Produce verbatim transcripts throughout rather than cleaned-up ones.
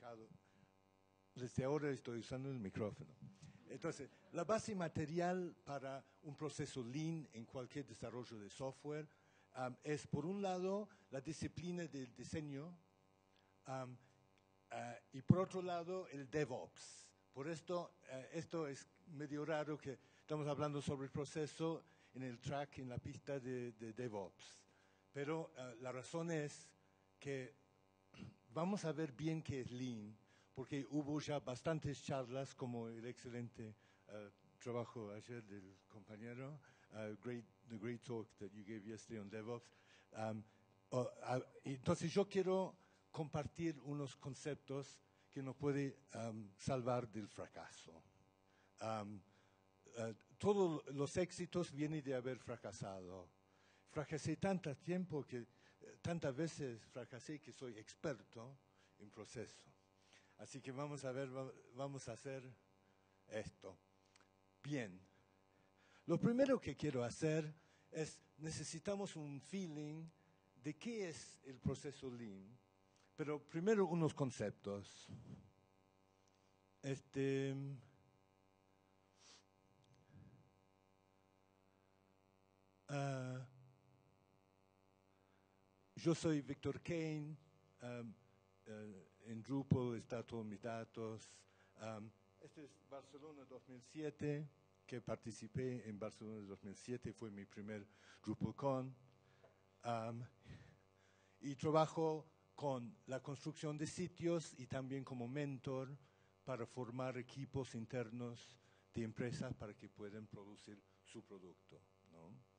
complicado. Desde ahora estoy usando el micrófono. Entonces, la base material para un proceso Lean en cualquier desarrollo de software um, es, por un lado, la disciplina del diseño um, uh, y, por otro lado, el DevOps. Por esto, uh, esto es medio raro que estamos hablando sobre el proceso en el track, en la pista de, de DevOps. Pero uh, la razón es que vamos a ver bien qué es Lean, porque hubo ya bastantes charlas, como el excelente uh, trabajo ayer del compañero, uh, great, the great talk that you gave yesterday on DevOps. Um, uh, uh, entonces yo quiero compartir unos conceptos que nos pueden um, salvar del fracaso. Um, uh, todos los éxitos vienen de haber fracasado. Fracasé tanto tiempo que, tantas veces fracasé que soy experto en proceso. Así que vamos a ver, vamos a hacer esto. Bien. Lo primero que quiero hacer es, necesitamos un feeling de qué es el proceso Lean. Pero primero unos conceptos. Este... Uh, yo soy Víctor Kane. Um, Uh, en Drupal está todos mis datos. Um, este es Barcelona dos mil siete, que participé en Barcelona dos mil siete, fue mi primer DrupalCon. Um, y trabajo con la construcción de sitios y también como mentor para formar equipos internos de empresas para que puedan producir su producto, ¿no?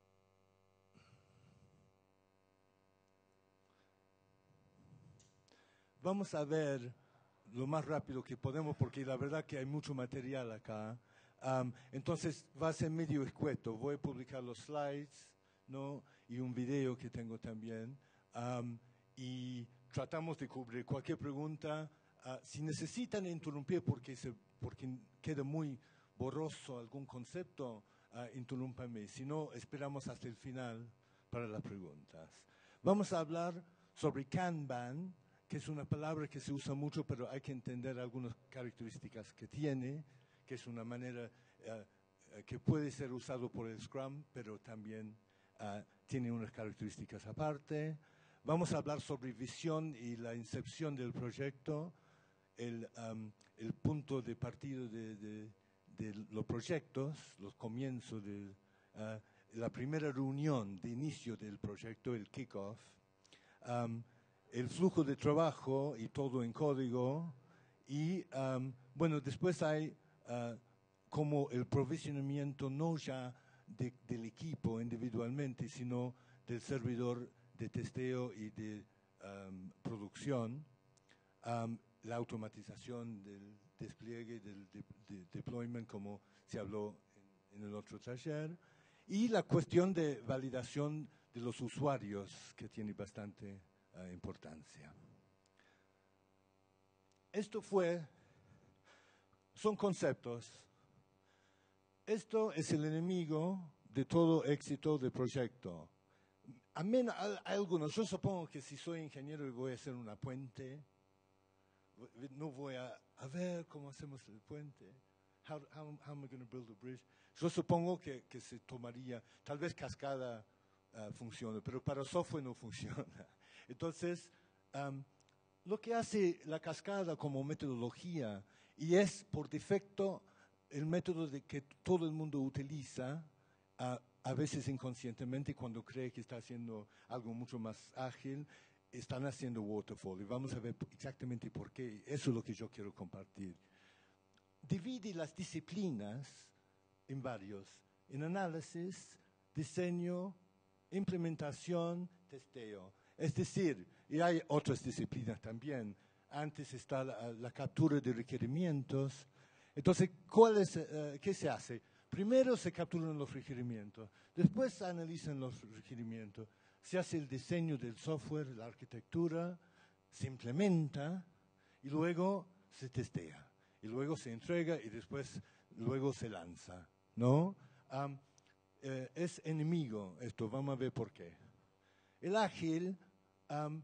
Vamos a ver lo más rápido que podemos, porque la verdad que hay mucho material acá. Um, entonces va a ser medio escueto. Voy a publicar los slides, ¿no? Y un video que tengo también. Um, y tratamos de cubrir cualquier pregunta. Uh, si necesitan interrumpir porque, se, porque queda muy borroso algún concepto, uh, interrúmpanme. Si no, esperamos hasta el final para las preguntas. Vamos a hablar sobre Kanban, que es una palabra que se usa mucho, pero hay que entender algunas características que tiene, que es una manera uh, que puede ser usado por el Scrum, pero también uh, tiene unas características aparte. Vamos a hablar sobre visión y la incepción del proyecto, el, um, el punto de partida de, de, de los proyectos, los comienzos, de, uh, la primera reunión de inicio del proyecto, el kickoff. Um, el flujo de trabajo y todo en código, y um, bueno, después hay uh, como el provisionamiento no ya de, del equipo individualmente, sino del servidor de testeo y de um, producción, um, la automatización del despliegue, del de, de deployment, como se habló en, en el otro taller, y la cuestión de validación de los usuarios, que tiene bastante Uh, importancia. Esto fue, son conceptos. Esto es el enemigo de todo éxito de proyecto. A menos, a, a algunos, yo supongo que si soy ingeniero y voy a hacer una puente, no voy a, a ver cómo hacemos el puente. How, how, how am I going to build a bridge? Yo supongo que, que se tomaría, tal vez cascada uh, funciona, pero para software no funciona. Entonces, um, lo que hace la cascada como metodología, y es por defecto el método de que todo el mundo utiliza, uh, a veces inconscientemente cuando cree que está haciendo algo mucho más ágil, están haciendo waterfall. Y vamos a ver exactamente por qué. Eso es lo que yo quiero compartir. Divide las disciplinas en varios, en análisis, diseño, implementación, testeo. Es decir, y hay otras disciplinas también. Antes está la, la captura de requerimientos. Entonces, ¿cuál es, uh, ¿qué se hace? Primero se capturan los requerimientos, después se analizan los requerimientos, se hace el diseño del software, la arquitectura, se implementa y luego se testea. Y luego se entrega y después luego se lanza, ¿no? Um, eh, es enemigo esto, vamos a ver por qué. El ágil um,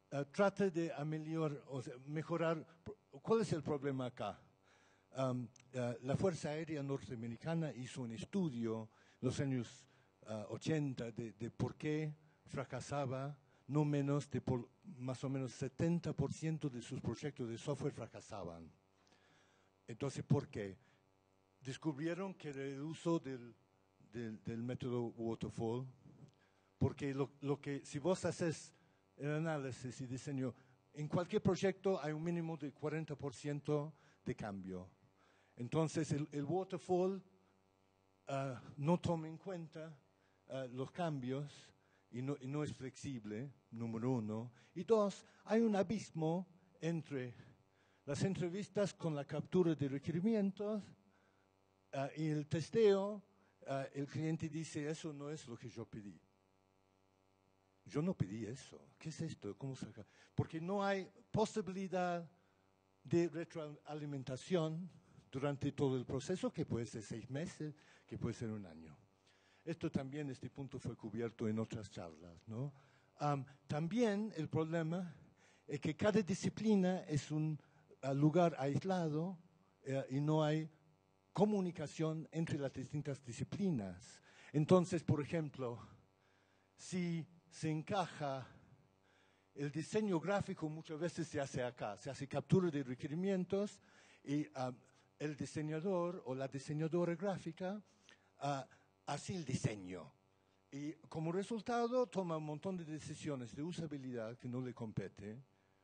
uh, trata de ameliorar, o sea, mejorar. ¿Cuál es el problema acá? Um, uh, la Fuerza Aérea Norteamericana hizo un estudio en los años uh, ochenta de, de por qué fracasaba, no menos de por más o menos setenta por ciento de sus proyectos de software fracasaban. Entonces, ¿por qué? Descubrieron que era el uso del, del, del método waterfall, porque lo, lo que, si vos haces el análisis y diseño, en cualquier proyecto hay un mínimo de cuarenta por ciento de cambio. Entonces, el, el waterfall uh, no toma en cuenta uh, los cambios y no, y no es flexible, número uno. Y dos, hay un abismo entre las entrevistas con la captura de requerimientos uh, y el testeo. Uh, el cliente dice, eso no es lo que yo pedí. Yo no pedí eso. ¿Qué es esto? ¿Cómo saca? Porque no hay posibilidad de retroalimentación durante todo el proceso, que puede ser seis meses, que puede ser un año. Esto también, este punto fue cubierto en otras charlas, ¿no? Um, también el problema es que cada disciplina es un uh, lugar aislado uh, y no hay comunicación entre las distintas disciplinas. Entonces, por ejemplo, si se encaja el diseño gráfico, muchas veces se hace acá, se hace captura de requerimientos y uh, el diseñador o la diseñadora gráfica uh, hace el diseño. Y como resultado toma un montón de decisiones de usabilidad que no le compete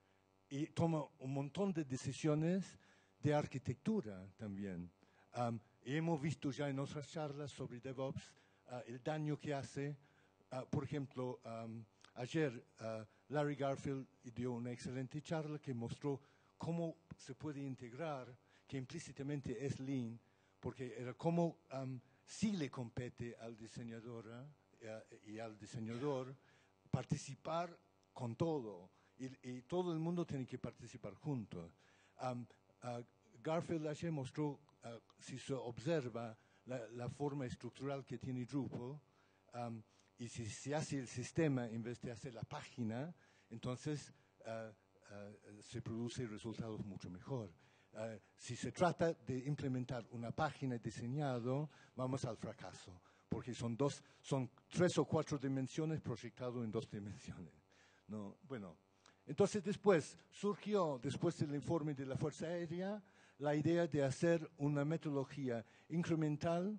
y toma un montón de decisiones de arquitectura también. Um, y hemos visto ya en otras charlas sobre DevOps uh, el daño que hace. Uh, por ejemplo, um, ayer uh, Larry Garfield dio una excelente charla que mostró cómo se puede integrar, que implícitamente es Lean, porque era como um, sí le compete al diseñador uh, y al diseñador participar con todo, y, y todo el mundo tiene que participar juntos. Um, uh, Garfield ayer mostró, uh, si se observa la, la forma estructural que tiene Drupal, um, y si se hace el sistema en vez de hacer la página, entonces uh, uh, se producen resultados mucho mejor. Uh, si se trata de implementar una página diseñada, vamos al fracaso, porque son, dos, son tres o cuatro dimensiones proyectado en dos dimensiones, ¿no? Bueno, entonces después surgió, después del informe de la Fuerza Aérea, la idea de hacer una metodología incremental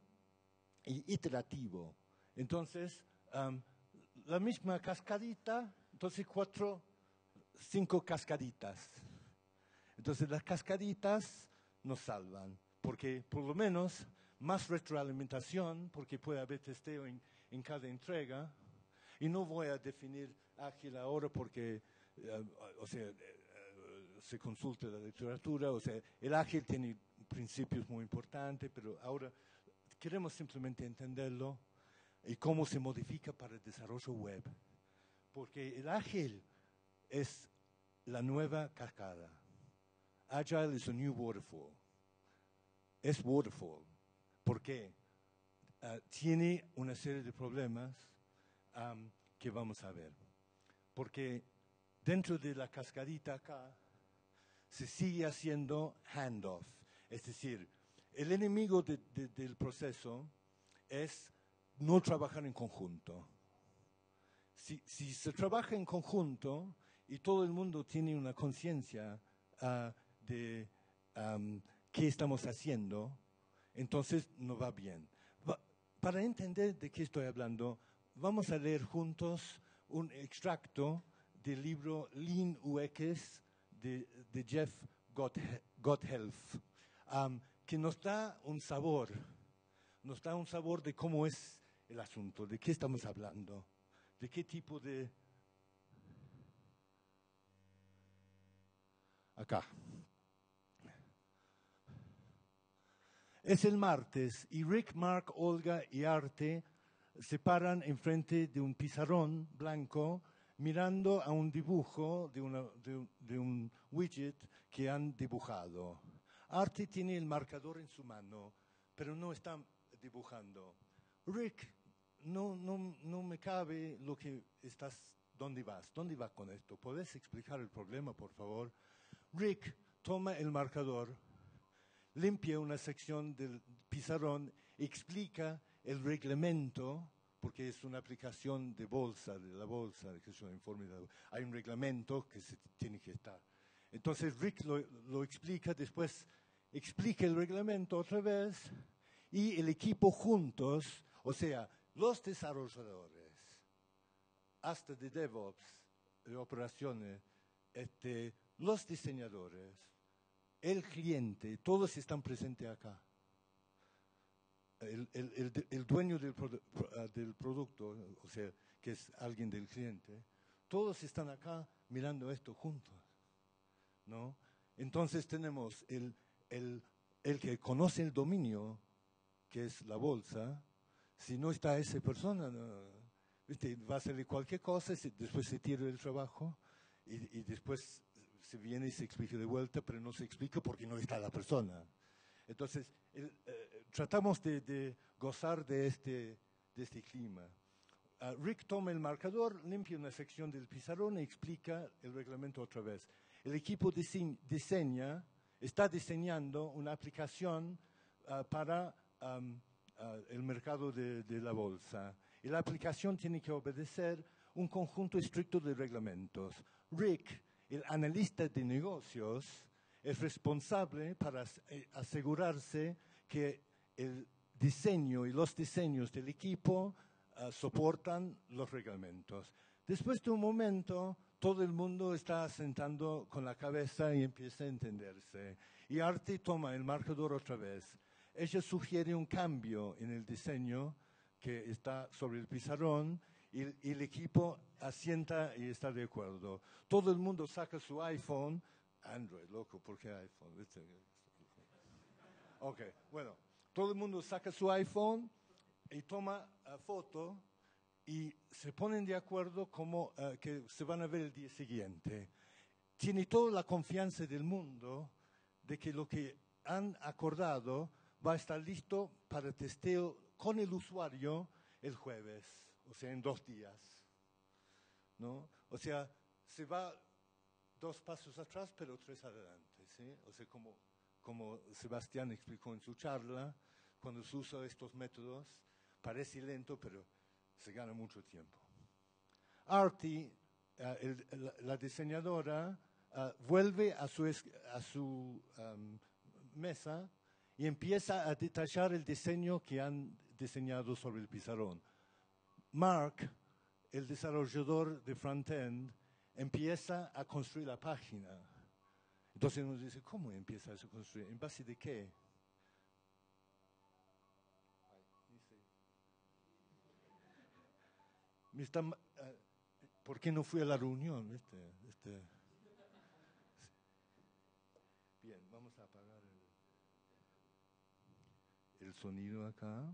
y iterativo. Entonces, Um, la misma cascadita, entonces cuatro, cinco cascaditas. Entonces las cascaditas nos salvan, porque por lo menos más retroalimentación, porque puede haber testeo en, en cada entrega, y no voy a definir ágil ahora porque, uh, o sea, uh, se consulta la literatura, o sea, el ágil tiene principios muy importantes, pero ahora queremos simplemente entenderlo y cómo se modifica para el desarrollo web. Porque el ágil es la nueva cascada. Agile is a new waterfall. Es waterfall. ¿Por qué? Uh, tiene una serie de problemas um, que vamos a ver. Porque dentro de la cascadita acá se sigue haciendo handoff. Es decir, el enemigo de, de, del proceso es no trabajar en conjunto. Si, si se trabaja en conjunto y todo el mundo tiene una conciencia uh, de um, qué estamos haciendo, entonces no va bien. Va, para entender de qué estoy hablando, vamos a leer juntos un extracto del libro Lean U X de, de Jeff Gothelf, um, que nos da un sabor, nos da un sabor de cómo es el asunto, de qué estamos hablando, de qué tipo de... Acá. Es el martes y Rick, Mark, Olga y Arte se paran enfrente de un pizarrón blanco mirando a un dibujo de, una, de, de un widget que han dibujado. Arte tiene el marcador en su mano, pero no está dibujando. Rick, no, no, no me cabe lo que estás ¿dónde vas? ¿Dónde vas con esto? ¿Podés explicar el problema, por favor? Rick toma el marcador, limpia una sección del pizarrón, explica el reglamento, porque es una aplicación de bolsa, de la bolsa, que es un informe de la, hay un reglamento que se tiene que estar. Entonces Rick lo, lo explica, después explica el reglamento otra vez, y el equipo juntos, o sea, los desarrolladores, hasta de DevOps, de operaciones, este, los diseñadores, el cliente, todos están presentes acá. El, el, el, el dueño del, produ del producto, o sea, que es alguien del cliente, todos están acá mirando esto juntos, ¿no? Entonces tenemos el, el, el que conoce el dominio, que es la bolsa. Si no está esa persona, no, ¿viste? Va a hacerle cualquier cosa, se, después se tira el trabajo y, y después se viene y se explica de vuelta, pero no se explica porque no está la persona. Entonces, el, eh, tratamos de, de gozar de este, de este clima. Uh, Rick toma el marcador, limpia una sección del pizarrón y explica el reglamento otra vez. El equipo dise diseña, está diseñando una aplicación uh, para um, uh, el mercado de, de la bolsa. Y la aplicación tiene que obedecer un conjunto estricto de reglamentos. Rick, el analista de negocios, es responsable para asegurarse que el diseño y los diseños del equipo uh, soportan los reglamentos. Después de un momento, todo el mundo está sentando con la cabeza y empieza a entenderse. Y Arti toma el marcador otra vez. Ella sugiere un cambio en el diseño que está sobre el pizarrón y, y el equipo asienta y está de acuerdo. Todo el mundo saca su iPhone. Android, loco, ¿por qué iPhone? Ok, bueno, todo el mundo saca su iPhone y toma uh, foto y se ponen de acuerdo como uh, que se van a ver el día siguiente. Tiene toda la confianza del mundo de que lo que han acordado va a estar listo para testeo con el usuario el jueves, o sea, en dos días, ¿no? O sea, se va dos pasos atrás, pero tres adelante, ¿sí? O sea, como, como Sebastián explicó en su charla, cuando se usa estos métodos, parece lento, pero se gana mucho tiempo. Arti, uh, el, la, la diseñadora, uh, vuelve a su, a su um, mesa y empieza a detallar el diseño que han diseñado sobre el pizarrón. Mark, el desarrollador de frontend, empieza a construir la página. Entonces nos dice, ¿cómo empieza a construir? ¿En base de qué? Me está, uh, ¿por qué no fui a la reunión? Este, este. Bien, vamos a apagar el, el sonido acá.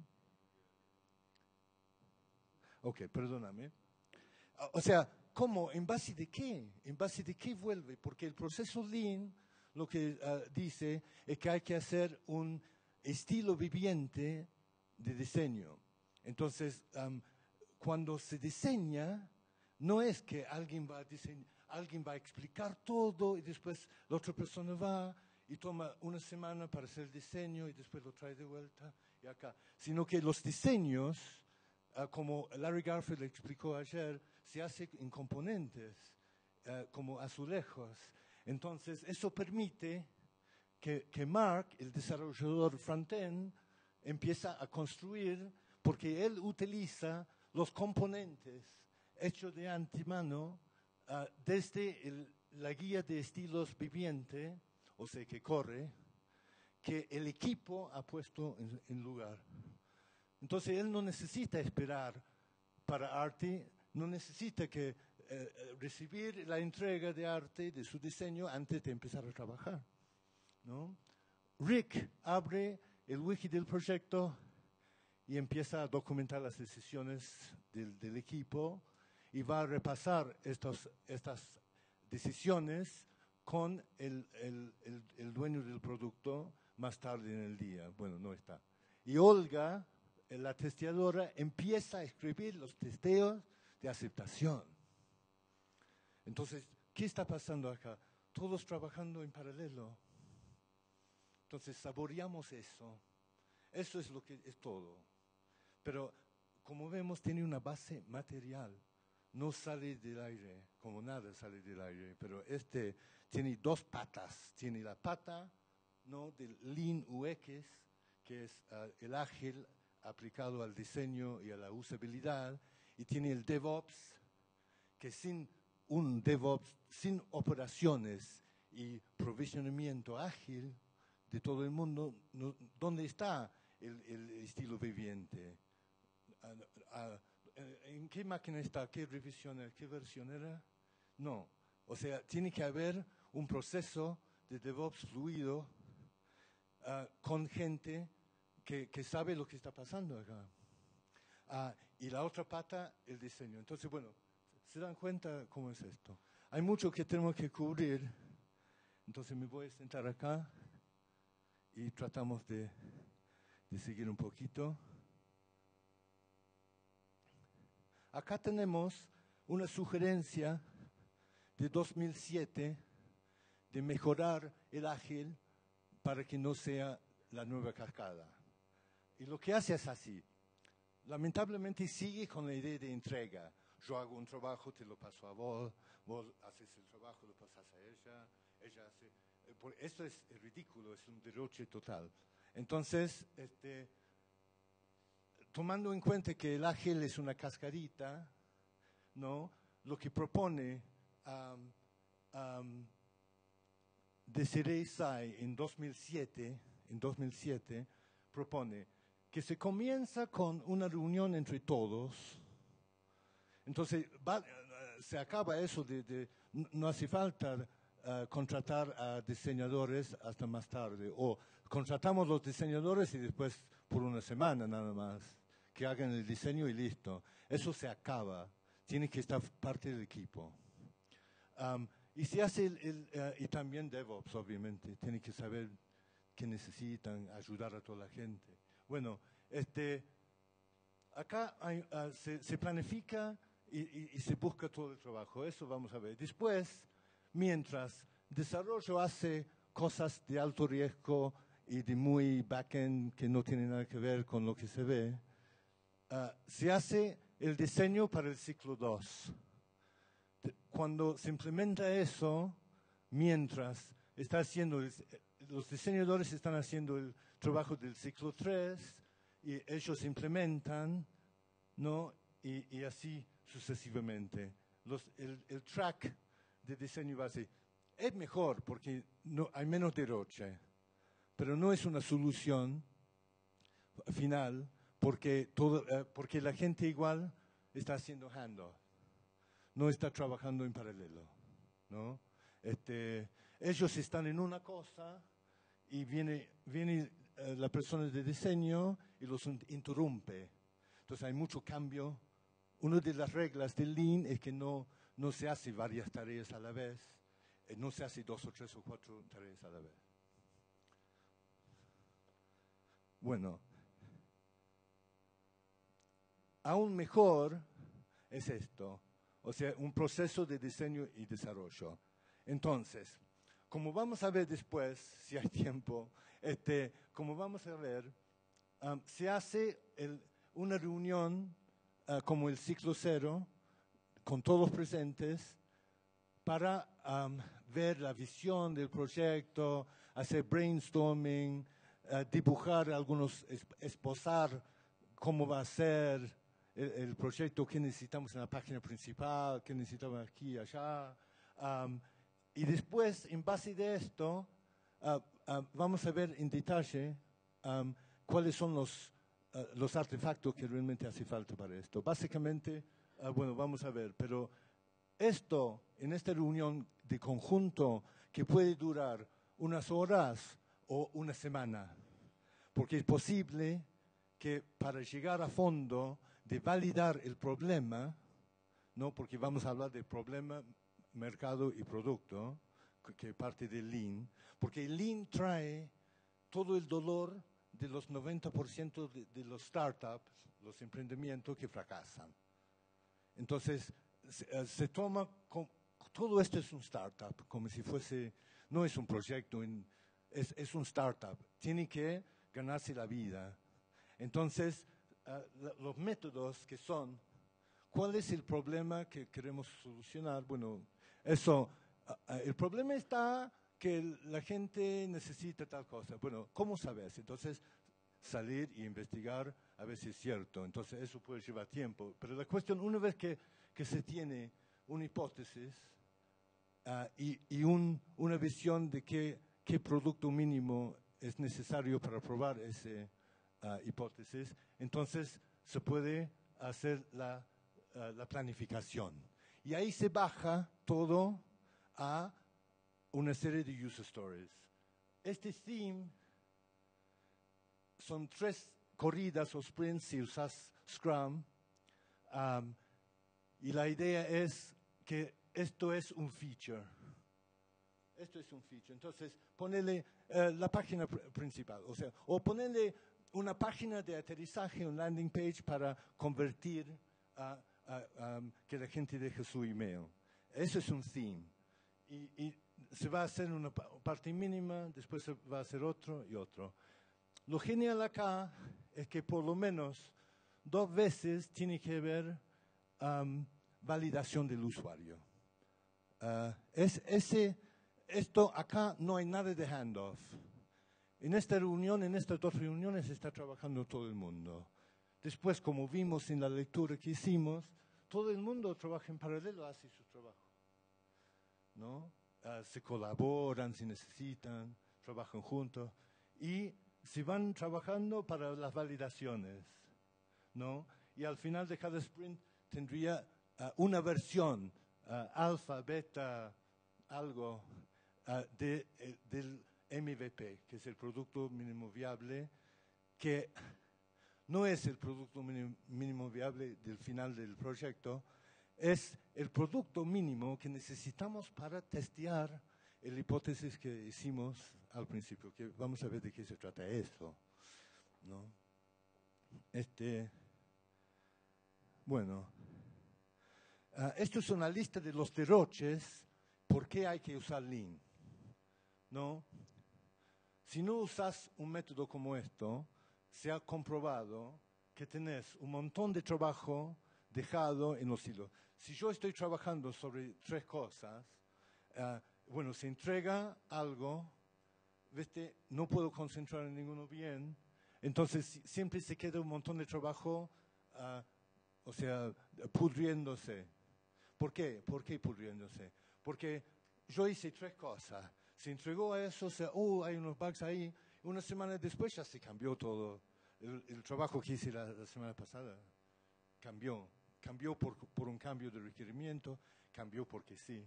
Ok, perdóname. O sea, ¿cómo? ¿En base de qué? ¿En base de qué vuelve? Porque el proceso Lean lo que uh, dice es que hay que hacer un estilo viviente de diseño. Entonces, um, cuando se diseña, no es que alguien va a diseñar, alguien va a explicar todo y después la otra persona va y toma una semana para hacer el diseño y después lo trae de vuelta y acá. Sino que los diseños, Uh, como Larry Garfield explicó ayer, se hace en componentes, uh, como azulejos. Entonces, eso permite que, que Mark, el desarrollador frontend, empieza a construir, porque él utiliza los componentes hechos de antemano uh, desde el, la guía de estilos viviente, o sea, que corre, que el equipo ha puesto en, en lugar. Entonces, él no necesita esperar para Arti, no necesita que, eh, recibir la entrega de Arti, de su diseño, antes de empezar a trabajar, ¿no? Rick abre el wiki del proyecto y empieza a documentar las decisiones del, del equipo y va a repasar estos, estas decisiones con el, el, el, el dueño del producto más tarde en el día. Bueno, no está. Y Olga, la testeadora, empieza a escribir los testeos de aceptación. Entonces, ¿qué está pasando acá? Todos trabajando en paralelo. Entonces, saboreamos eso. Eso es lo que es todo. Pero, como vemos, tiene una base material. No sale del aire, como nada sale del aire. Pero este tiene dos patas. Tiene la pata, ¿no?, del Lean U X, que es uh, el ágil aplicado al diseño y a la usabilidad. Y tiene el DevOps, que sin un DevOps, sin operaciones y provisionamiento ágil de todo el mundo, no, ¿dónde está el, el estilo viviente? Uh, uh, ¿En qué máquina está? ¿Qué revisión era? ¿Qué versión era? No. O sea, tiene que haber un proceso de DevOps fluido uh, con gente que, que sabe lo que está pasando acá. Uh, y la otra pata, el diseño. Entonces, bueno, ¿se dan cuenta cómo es esto? Hay mucho que tenemos que cubrir. Entonces me voy a sentar acá y tratamos de, de seguir un poquito. Acá tenemos una sugerencia de dos mil siete de mejorar el ágil para que no sea la nueva cascada. Y lo que hace es así. Lamentablemente sigue con la idea de entrega. Yo hago un trabajo, te lo paso a vos, vos haces el trabajo, lo pasas a ella, ella hace... Esto es ridículo, es un derroche total. Entonces, este, tomando en cuenta que el ágil es una cascadita, ¿no?, lo que propone um, um, Desiree Sai en dos mil siete, en dos mil siete, propone que se comienza con una reunión entre todos. Entonces, va, se acaba eso de, de no hace falta uh, contratar a diseñadores hasta más tarde, o contratamos los diseñadores y después por una semana nada más, que hagan el diseño y listo. Eso se acaba, tiene que estar parte del equipo. Um, y se hace el, el uh, y también DevOps, obviamente, tiene que saber qué necesitan, ayudar a toda la gente. Bueno, este, acá hay, uh, se, se planifica y, y, y se busca todo el trabajo, eso vamos a ver. Después, mientras desarrollo hace cosas de alto riesgo y de muy backend que no tienen nada que ver con lo que se ve, uh, se hace el diseño para el ciclo dos. Cuando se implementa eso, mientras está haciendo el, los diseñadores están haciendo el trabajo del ciclo tres y ellos implementan, ¿no?, y, y así sucesivamente. Los, el, el track de diseño base es mejor porque no, hay menos derroche, pero no es una solución final porque, todo, eh, porque la gente igual está haciendo handoff, no está trabajando en paralelo, ¿no? Este, ellos están en una cosa y viene, viene eh, la persona de diseño y los interrumpe. Entonces hay mucho cambio. Una de las reglas del Lean es que no, no se hace varias tareas a la vez, eh, no se hace dos o tres o cuatro tareas a la vez. Bueno, aún mejor es esto, o sea, un proceso de diseño y desarrollo. Entonces, como vamos a ver después, si hay tiempo, este, como vamos a ver, um, se hace el, una reunión uh, como el ciclo cero, con todos presentes, para um, ver la visión del proyecto, hacer brainstorming, uh, dibujar algunos, esbozar cómo va a ser el, el proyecto, qué necesitamos en la página principal, qué necesitamos aquí y allá. Um, y después, en base de esto, uh, uh, vamos a ver en detalle um, cuáles son los, uh, los artefactos que realmente hace falta para esto. Básicamente, uh, bueno, vamos a ver, pero esto, en esta reunión de conjunto, que puede durar unas horas o una semana, porque es posible que para llegar a fondo de validar el problema, ¿no?, porque vamos a hablar de problema, mercado y producto, que parte del Lean, porque el Lean trae todo el dolor de los noventa por ciento de, de los startups, los emprendimientos que fracasan. Entonces, se, se toma con, todo esto es un startup, como si fuese, no es un proyecto, en, es, es un startup. Tiene que ganarse la vida. Entonces, uh, la, los métodos que son, ¿cuál es el problema que queremos solucionar? Bueno, eso, uh, uh, el problema está que la gente necesita tal cosa. Bueno, ¿cómo sabes? Entonces, salir e investigar a ver si es cierto. Entonces, eso puede llevar tiempo. Pero la cuestión, una vez que, que se tiene una hipótesis uh, y, y un, una visión de qué, qué producto mínimo es necesario para probar esa uh, hipótesis, entonces se puede hacer la, uh, la planificación. Y ahí se baja todo a una serie de user stories. Este theme son tres corridas o sprints si usas Scrum, um, y la idea es que esto es un feature. Esto es un feature. Entonces, ponele uh, la página pr principal, o sea, o ponerle una página de aterrizaje, un landing page para convertir a, a, um, que la gente deje su email. Eso es un theme. Y, y se va a hacer una parte mínima, después se va a hacer otro y otro. Lo genial acá es que por lo menos dos veces tiene que haber um, validación del usuario. Uh, es, ese, esto acá no hay nada de handoff. En esta reunión, en estas dos reuniones está trabajando todo el mundo. Después, como vimos en la lectura que hicimos, todo el mundo trabaja en paralelo, hace su trabajo, ¿no? Uh, se colaboran si necesitan, trabajan juntos y se van trabajando para las validaciones, ¿no? Y al final de cada sprint tendría uh, una versión, uh, alfa, beta, algo uh, de, eh, del M V P, que es el producto mínimo viable, que no es el producto mínimo, mínimo viable del final del proyecto, es el producto mínimo que necesitamos para testear la hipótesis que hicimos al principio, que vamos a ver de qué se trata esto, ¿no? Este, bueno, uh, esto es una lista de los derroches, por qué hay que usar Lean, ¿no? Si no usas un método como esto, se ha comprobado que tenés un montón de trabajo dejado en los hilos. Si yo estoy trabajando sobre tres cosas, uh, bueno, se entrega algo, ¿viste? No puedo concentrar en ninguno bien, entonces siempre se queda un montón de trabajo, uh, o sea, pudriéndose. ¿Por qué? ¿Por qué pudriéndose? Porque yo hice tres cosas. Se entregó a eso, se, oh, hay unos bugs ahí. Una semana después ya se cambió todo. El, el trabajo que hice la, la semana pasada cambió. Cambió por, por un cambio de requerimiento, cambió porque sí.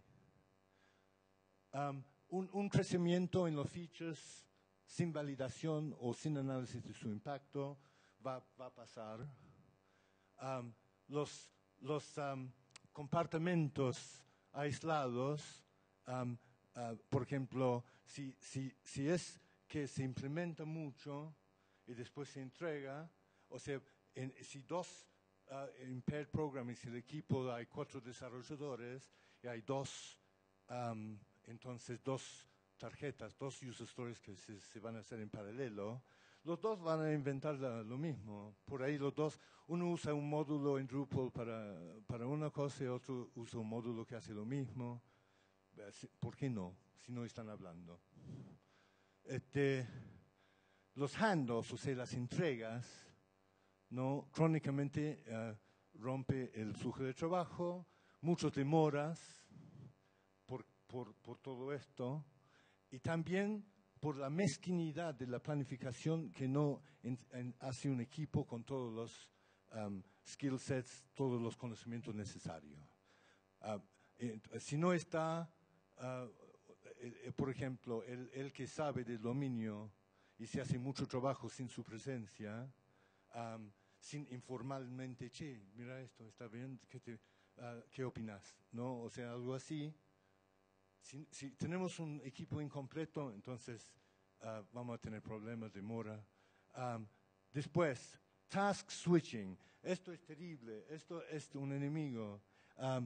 Um, un, un crecimiento en los features sin validación o sin análisis de su impacto va, va a pasar. Um, los los um, compartimentos aislados, um, uh, por ejemplo, si, si, si es que se implementa mucho y después se entrega, o sea, en, si dos uh, en paired programming, si el equipo hay cuatro desarrolladores y hay dos, um, entonces dos tarjetas, dos user stories que se, se van a hacer en paralelo, los dos van a inventar la, lo mismo. Por ahí los dos, uno usa un módulo en Drupal para, para una cosa y otro usa un módulo que hace lo mismo. ¿Por qué no? Si no están hablando. Este, los handoffs, o sea, las entregas, ¿no? Crónicamente uh, rompe el flujo de trabajo, muchas demoras por, por, por todo esto, y también por la mezquinidad de la planificación que no en, en, hace un equipo con todos los um, skill sets, todos los conocimientos necesarios. Uh, eh, si no está, uh, eh, por ejemplo, el, el que sabe del dominio y se hace mucho trabajo sin su presencia, um, sin informalmente, che, mira esto, está bien, ¿qué, te, uh, ¿qué opinas? ¿No? O sea, algo así. Si, si tenemos un equipo incompleto, entonces uh, vamos a tener problemas, demora. Um, después, task switching. Esto es terrible, esto es un enemigo. Um,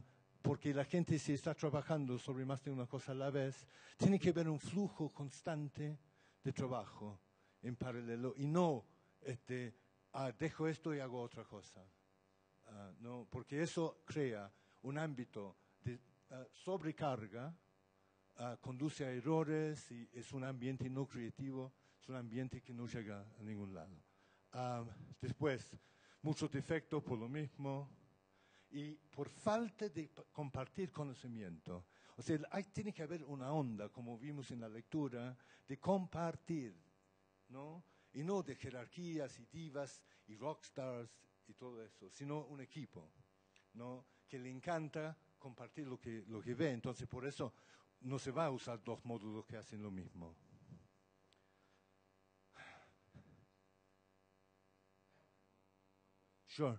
porque la gente, si está trabajando sobre más de una cosa a la vez, tiene que ver un flujo constante de trabajo en paralelo y no, este, ah, dejo esto y hago otra cosa. Uh, no, porque eso crea un ámbito de uh, sobrecarga, uh, conduce a errores y es un ambiente no creativo, es un ambiente que no llega a ningún lado. Uh, después, muchos defectos por lo mismo y por falta de compartir conocimiento. O sea, hay, tiene que haber una onda, como vimos en la lectura, de compartir, ¿no? Y no de jerarquías y divas y rockstars y todo eso, sino un equipo, ¿no? Que le encanta compartir lo que, lo que ve. Entonces, por eso no se va a usar dos módulos que hacen lo mismo. Sure.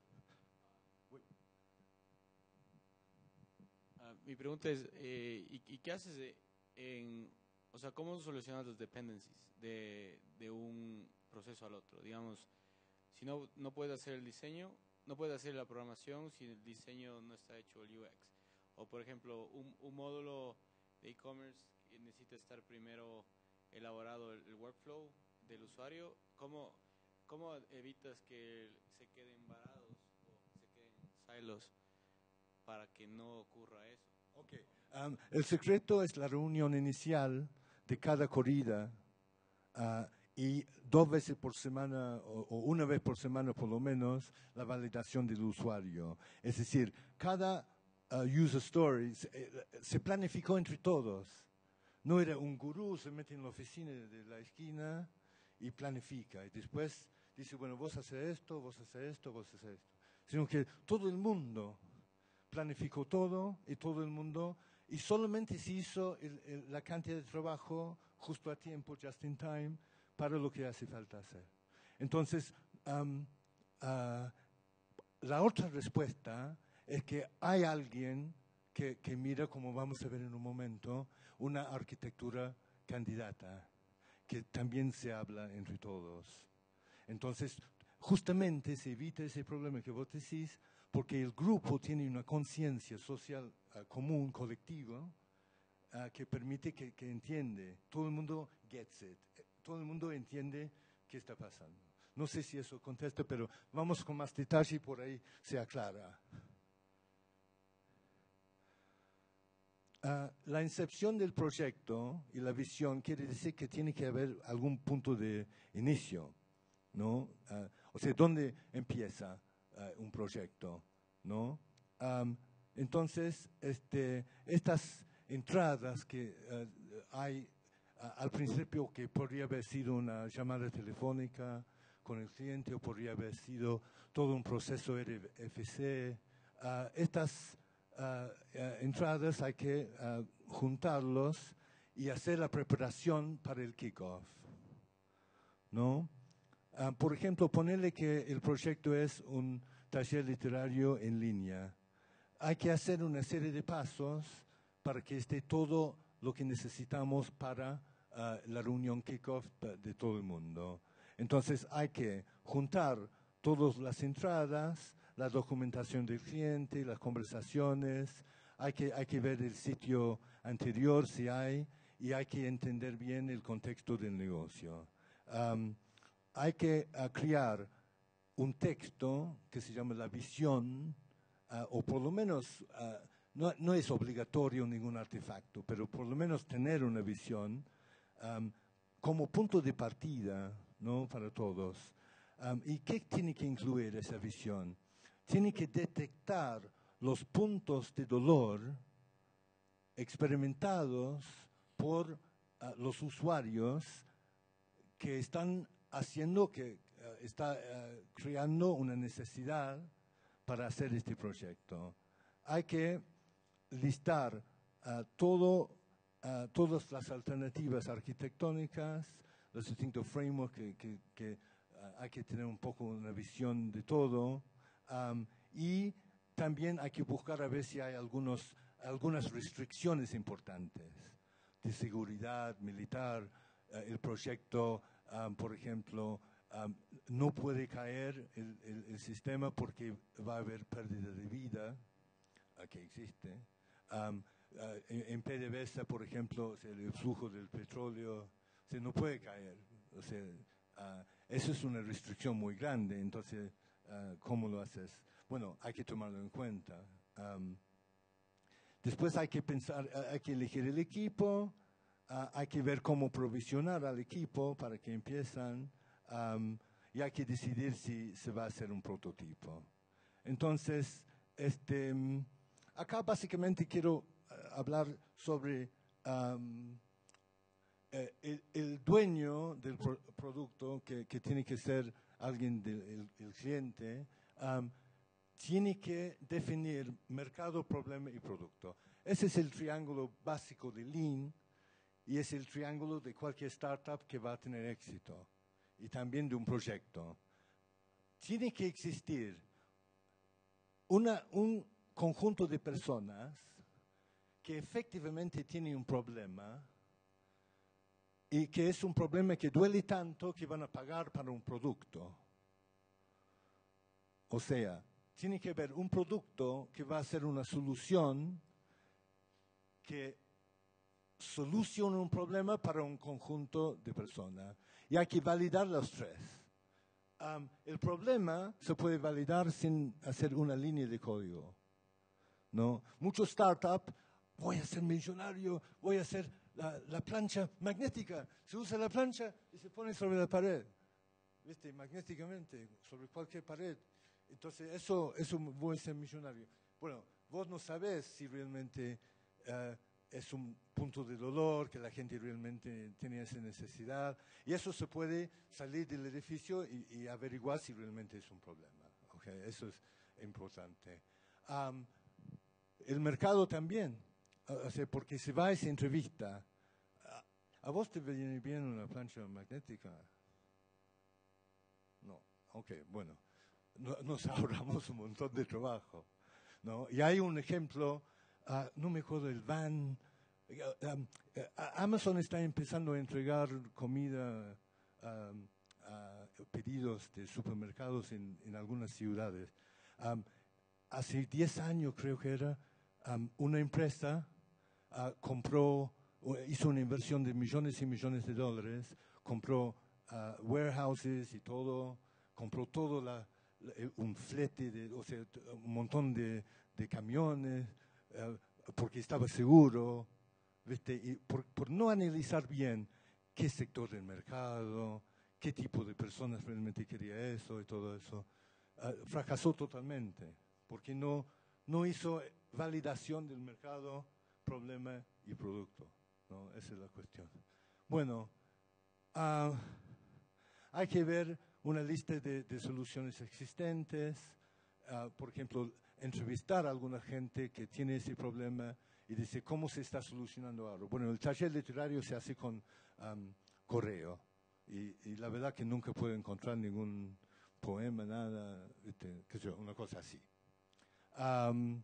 Uh, mi pregunta es, eh, ¿y, ¿y qué haces de, en, o sea, cómo solucionas los dependencies de, de un proceso al otro? Digamos, si no, no puedes hacer el diseño, no puedes hacer la programación si el diseño no está hecho el U X. O, por ejemplo, un, un módulo de e-commerce necesita estar primero elaborado el, el workflow del usuario. ¿Cómo, cómo evitas que se queden varados o se queden silos para que no ocurra eso? Okay. Um, el secreto es la reunión inicial de cada corrida uh, y dos veces por semana o, o una vez por semana por lo menos la validación del usuario. Es decir, cada uh, user story se, eh, se planificó entre todos. No era un gurú, se mete en la oficina de la esquina y planifica. Y después dice, bueno, vos haces esto, vos haces esto, vos haces esto. Sino que todo el mundo planificó todo y todo el mundo, y solamente se hizo el, el, la cantidad de trabajo justo a tiempo, just in time, para lo que hace falta hacer. Entonces, um, uh, la otra respuesta es que hay alguien que, que mira, como vamos a ver en un momento, una arquitectura candidata, que también se habla entre todos. Entonces, justamente se evita ese problema que vos decís, porque el grupo tiene una conciencia social uh, común, colectiva, uh, que permite que, que entiende. Todo el mundo gets it. Todo el mundo entiende qué está pasando. No sé si eso contesta, pero vamos con más detalle y por ahí se aclara. Uh, la incepción del proyecto y la visión quiere decir que tiene que haber algún punto de inicio, ¿no? Uh, o sea, ¿dónde empieza uh, un proyecto, ¿no? Um, entonces, este, estas entradas que uh, hay uh, al principio, que podría haber sido una llamada telefónica con el cliente o podría haber sido todo un proceso R F C, uh, estas uh, uh, entradas hay que uh, juntarlos y hacer la preparación para el kickoff, ¿no? Uh, por ejemplo, ponerle que el proyecto es un taller literario en línea. Hay que hacer una serie de pasos para que esté todo lo que necesitamos para uh, la reunión kickoff de todo el mundo. Entonces hay que juntar todas las entradas, la documentación del cliente, las conversaciones, hay que, hay que ver el sitio anterior si hay, y hay que entender bien el contexto del negocio. Um, hay que uh, crear un texto que se llama la visión, uh, o por lo menos, uh, no, no es obligatorio ningún artefacto, pero por lo menos tener una visión um, como punto de partida, ¿no? Para todos. Um, ¿Y qué tiene que incluir esa visión? Tiene que detectar los puntos de dolor experimentados por uh, los usuarios que están haciendo, que uh, está uh, creando una necesidad para hacer este proyecto. Hay que listar uh, todo, uh, todas las alternativas arquitectónicas, los distintos frameworks que, que, que uh, hay que tener un poco una visión de todo, um, y también hay que buscar a ver si hay algunos, algunas restricciones importantes de seguridad militar. Uh, el proyecto, um, por ejemplo, um, no puede caer el, el, el sistema porque va a haber pérdida de vida. uh, que existe. Um, uh, en, en PDVSA, por ejemplo, o sea, el flujo del petróleo se no puede caer. O sea, uh, eso es una restricción muy grande. Entonces, uh, ¿cómo lo haces? Bueno, hay que tomarlo en cuenta. Um, después hay que pensar, uh, hay que elegir el equipo, uh, hay que ver cómo provisionar al equipo para que empiezan, um, y hay que decidir si se va a hacer un prototipo. Entonces, este, acá básicamente quiero uh, hablar sobre um, eh, el, el dueño del pro producto, que, que tiene que ser alguien del el, el cliente, um, tiene que definir mercado, problema y producto. Ese es el triángulo básico de Lean y es el triángulo de cualquier startup que va a tener éxito y también de un proyecto. Tiene que existir una, un conjunto de personas que efectivamente tienen un problema y que es un problema que duele tanto que van a pagar para un producto. O sea, tiene que haber un producto que va a ser una solución que soluciona un problema para un conjunto de personas. Y hay que validar los tres. Um, el problema se puede validar sin hacer una línea de código, ¿no? Muchos startups, voy a ser millonario, voy a hacer la, la plancha magnética. Se usa la plancha y se pone sobre la pared, ¿viste? Magnéticamente, sobre cualquier pared. Entonces, eso, eso voy a ser millonario. Bueno, vos no sabés si realmente uh, es un punto de dolor, que la gente realmente tiene esa necesidad. Y eso se puede salir del edificio y, y averiguar si realmente es un problema. ¿Okay? Eso es importante. Um, el mercado también. O sea, porque si va a esa entrevista, ¿a, ¿a vos te viene bien una plancha magnética? No. Ok, bueno. No, nos ahorramos un montón de trabajo, ¿no? Y hay un ejemplo, uh, no me acuerdo el van, uh, um, uh, Amazon está empezando a entregar comida, um, a pedidos de supermercados en, en algunas ciudades. Um, hace diez años creo que era, um, una empresa uh, compró, hizo una inversión de millones y millones de dólares, compró uh, warehouses y todo, compró todo la un flete, de, o sea, un montón de, de camiones, uh, porque estaba seguro, ¿viste? Y por, por no analizar bien qué sector del mercado, qué tipo de personas realmente quería eso y todo eso, uh, fracasó totalmente, porque no, no hizo validación del mercado, problema y producto, ¿no? Esa es la cuestión. Bueno, uh, hay que ver una lista de, de soluciones existentes, uh, por ejemplo, entrevistar a alguna gente que tiene ese problema y decir cómo se está solucionando ahora. Bueno, el taller literario se hace con um, correo y, y la verdad que nunca puedo encontrar ningún poema, nada, este, qué sé yo, una cosa así. Um,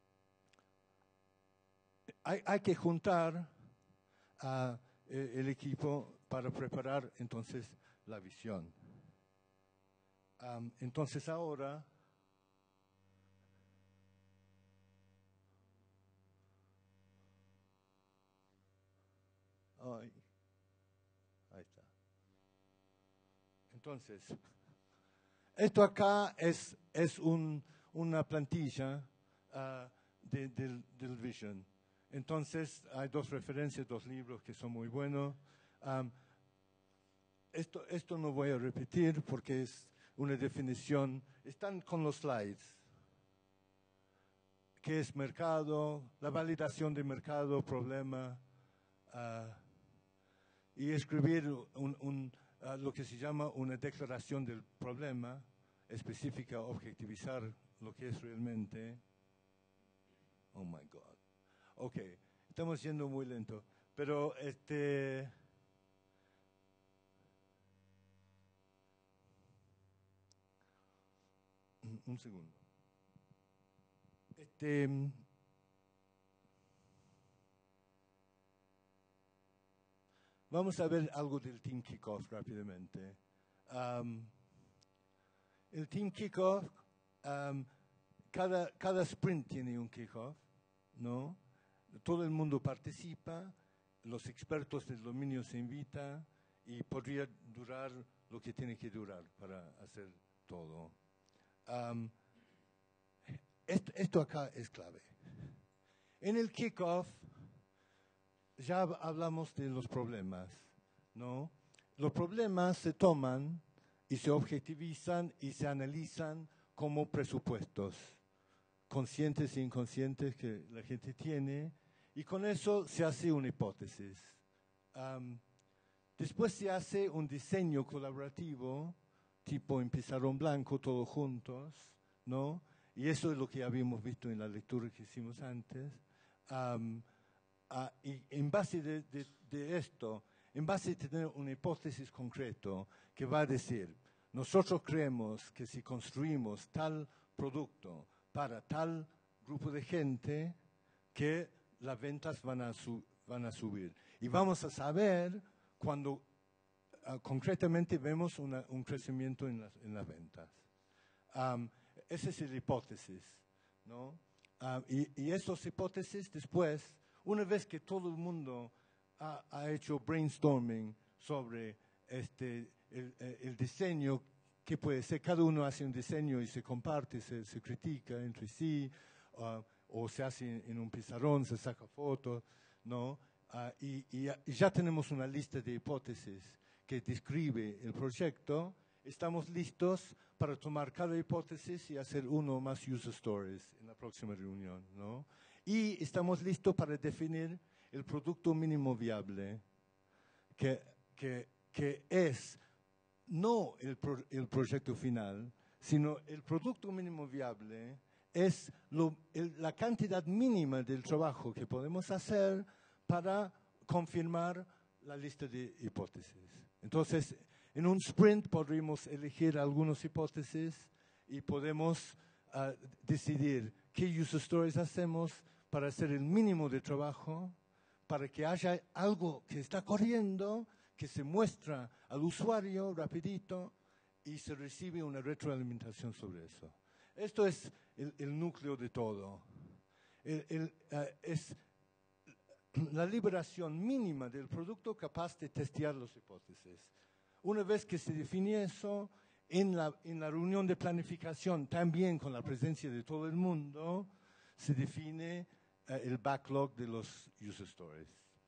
hay, hay que juntar a eh, el equipo para preparar entonces la visión. Um, entonces ahora ay, ahí está. Entonces, esto acá es, es un, una plantilla uh, de, del, del Vision. Entonces hay dos referencias, dos libros que son muy buenos. Um, esto, esto no voy a repetir porque es una definición, están con los slides. ¿Qué es mercado? La validación de mercado, problema, uh, y escribir un, un, uh, lo que se llama una declaración del problema específica, objetivizar lo que es realmente. Oh my God. Ok, estamos yendo muy lento, pero este... Un segundo. Este, vamos a ver algo del Team Kickoff rápidamente. Um, el Team Kickoff, um, cada, cada sprint tiene un kickoff, ¿no? Todo el mundo participa, los expertos del dominio se invitan y podría durar lo que tiene que durar para hacer todo. Um, esto, esto acá es clave. En el kickoff ya hablamos de los problemas, ¿no? Los problemas se toman y se objetivizan y se analizan como presupuestos, conscientes e inconscientes que la gente tiene, y con eso se hace una hipótesis. Um, después se hace un diseño colaborativo, tipo en pizarrón blanco, todos juntos, ¿no? Y eso es lo que habíamos visto en la lectura que hicimos antes. Um, uh, y en base de, de, de esto, en base a tener una hipótesis concreta que va a decir, nosotros creemos que si construimos tal producto para tal grupo de gente, que las ventas van a, su, van a subir. Y vamos a saber cuando uh, concretamente vemos una, un crecimiento en las, en las ventas. Um, esa es la hipótesis, ¿no? Uh, y, y esas hipótesis después, una vez que todo el mundo ha, ha hecho brainstorming sobre este, el, el diseño, que puede ser, cada uno hace un diseño y se comparte, se, se critica entre sí, uh, o se hace en, en un pizarrón, se saca fotos, ¿no? Uh, y, y, y ya tenemos una lista de hipótesis que describe el proyecto. Estamos listos para tomar cada hipótesis y hacer uno o más user stories en la próxima reunión, ¿no? Y estamos listos para definir el producto mínimo viable, que, que, que es no el, pro, el proyecto final, sino el producto mínimo viable es lo, el, la cantidad mínima del trabajo que podemos hacer para confirmar la lista de hipótesis. Entonces, en un sprint podríamos elegir algunas hipótesis y podemos uh, decidir qué user stories hacemos para hacer el mínimo de trabajo, para que haya algo que está corriendo, que se muestra al usuario rapidito y se recibe una retroalimentación sobre eso. Esto es el, el núcleo de todo. El, el, uh, es la liberación mínima del producto capaz de testear las hipótesis. Una vez que se define eso, en la, en la reunión de planificación, también con la presencia de todo el mundo, se define uh, el backlog de los user stories.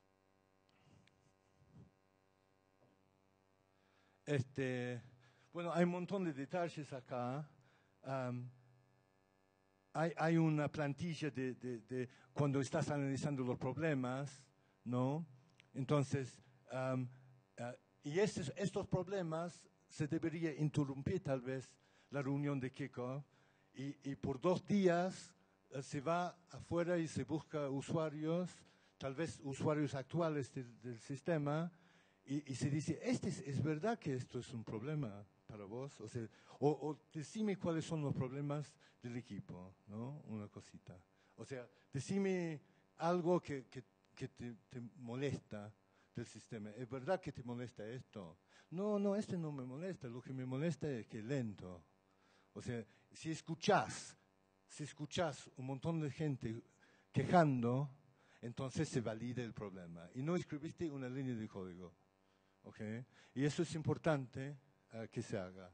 Este, bueno, hay un montón de detalles acá. Um, hay, hay una plantilla de, de, de cuando estás analizando los problemas, ¿no? Entonces, um, uh, y estos, estos problemas se debería interrumpir tal vez la reunión de kickoff y, y por dos días uh, se va afuera y se busca usuarios, tal vez usuarios actuales del, del sistema, y, y se dice, este es, ¿es verdad que esto es un problema para vos? O sea, o, o decime cuáles son los problemas del equipo, ¿no? Una cosita. O sea, decime algo que, que, que te, te molesta del sistema. ¿Es verdad que te molesta esto? No, no, este no me molesta. Lo que me molesta es que es lento. O sea, si escuchás, si escuchás un montón de gente quejando, entonces se valida el problema. Y no escribiste una línea de código. ¿Ok? Y eso es importante uh, que se haga.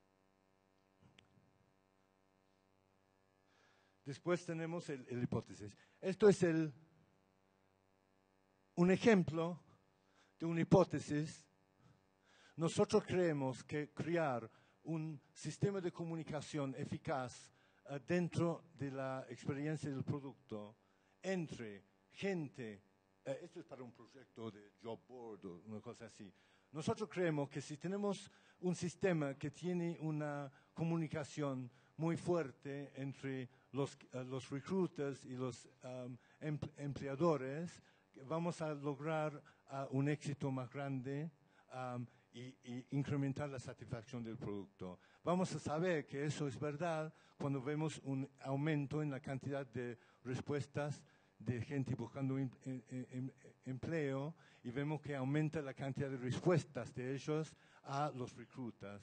Después tenemos el, el hipótesis. Esto es el, un ejemplo de una hipótesis. Nosotros creemos que crear un sistema de comunicación eficaz uh, dentro de la experiencia del producto entre gente, uh, esto es para un proyecto de job board o una cosa así. Nosotros creemos que si tenemos un sistema que tiene una comunicación muy fuerte entre los, uh, los recruiters y los um, empleadores, vamos a lograr uh, un éxito más grande um, y, y incrementar la satisfacción del producto. Vamos a saber que eso es verdad cuando vemos un aumento en la cantidad de respuestas de gente buscando em, em, em, empleo y vemos que aumenta la cantidad de respuestas de ellos a los recruiters.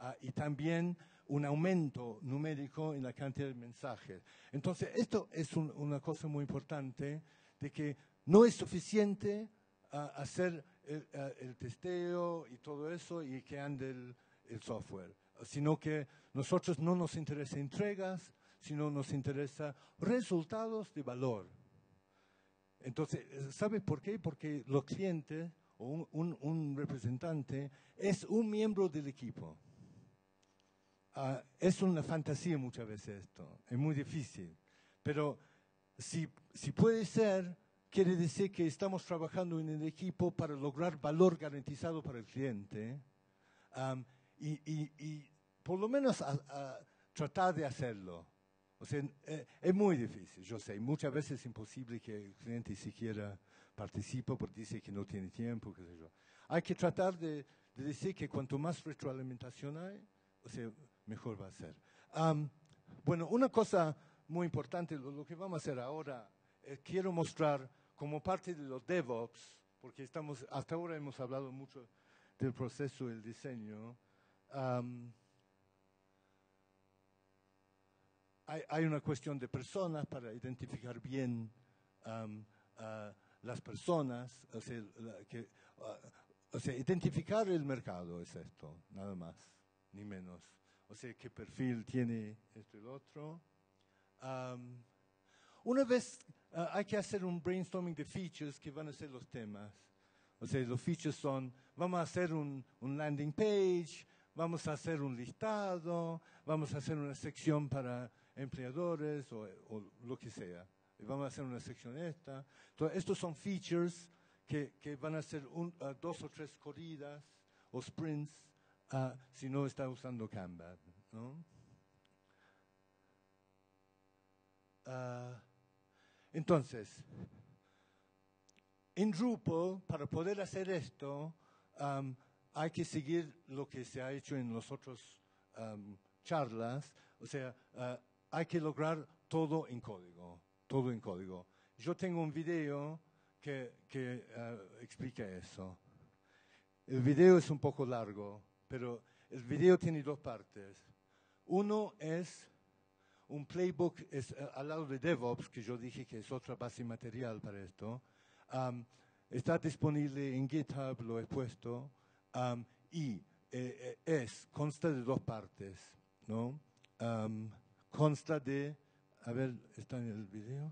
uh, y también un aumento numérico en la cantidad de mensajes. Entonces, esto es un, una cosa muy importante, de que no es suficiente uh, hacer el, uh, el testeo y todo eso y que ande el, el software, sino que nosotros no nos interesa entregas, sino nos interesa resultados de valor. Entonces, ¿sabe por qué? Porque los clientes o un, un, un representante es un miembro del equipo. Uh, es una fantasía muchas veces esto, es muy difícil, pero si, si puede ser, quiere decir que estamos trabajando en el equipo para lograr valor garantizado para el cliente um, y, y, y por lo menos a, a tratar de hacerlo. O sea, eh, es muy difícil, yo sé, muchas veces es imposible que el cliente siquiera participe porque dice que no tiene tiempo, qué sé yo. Hay que tratar de, de decir que cuanto más retroalimentación hay, o sea, mejor va a ser. Um, bueno, una cosa muy importante, lo, lo que vamos a hacer ahora, eh, quiero mostrar como parte de los DevOps, porque estamos, hasta ahora hemos hablado mucho del proceso del diseño. Um, hay, hay una cuestión de personas para identificar bien um, uh, las personas, o sea, la, que, uh, o sea, identificar el mercado es esto, nada más, ni menos. O sea, qué perfil tiene esto y el otro. Um, una vez uh, hay que hacer un brainstorming de features que van a ser los temas. O sea, los features son, vamos a hacer un, un landing page, vamos a hacer un listado, vamos a hacer una sección para empleadores o, o lo que sea. Y vamos a hacer una sección esta. Entonces, estos son features que, que van a ser un, uh, dos o tres corridas o sprints uh, si no está usando Kanban, ¿no? Uh, entonces, en Drupal, para poder hacer esto, um, hay que seguir lo que se ha hecho en las otras um, charlas. O sea, uh, hay que lograr todo en código, todo en código. Yo tengo un video que, que uh, explica eso. El video es un poco largo, pero el video tiene dos partes. Uno es un playbook es, uh, al lado de DevOps, que yo dije que es otra base material para esto. Um, está disponible en GitHub, lo he puesto, um, y eh, eh, es, consta de dos partes, ¿no? Um, consta de, a ver, ¿está en el video?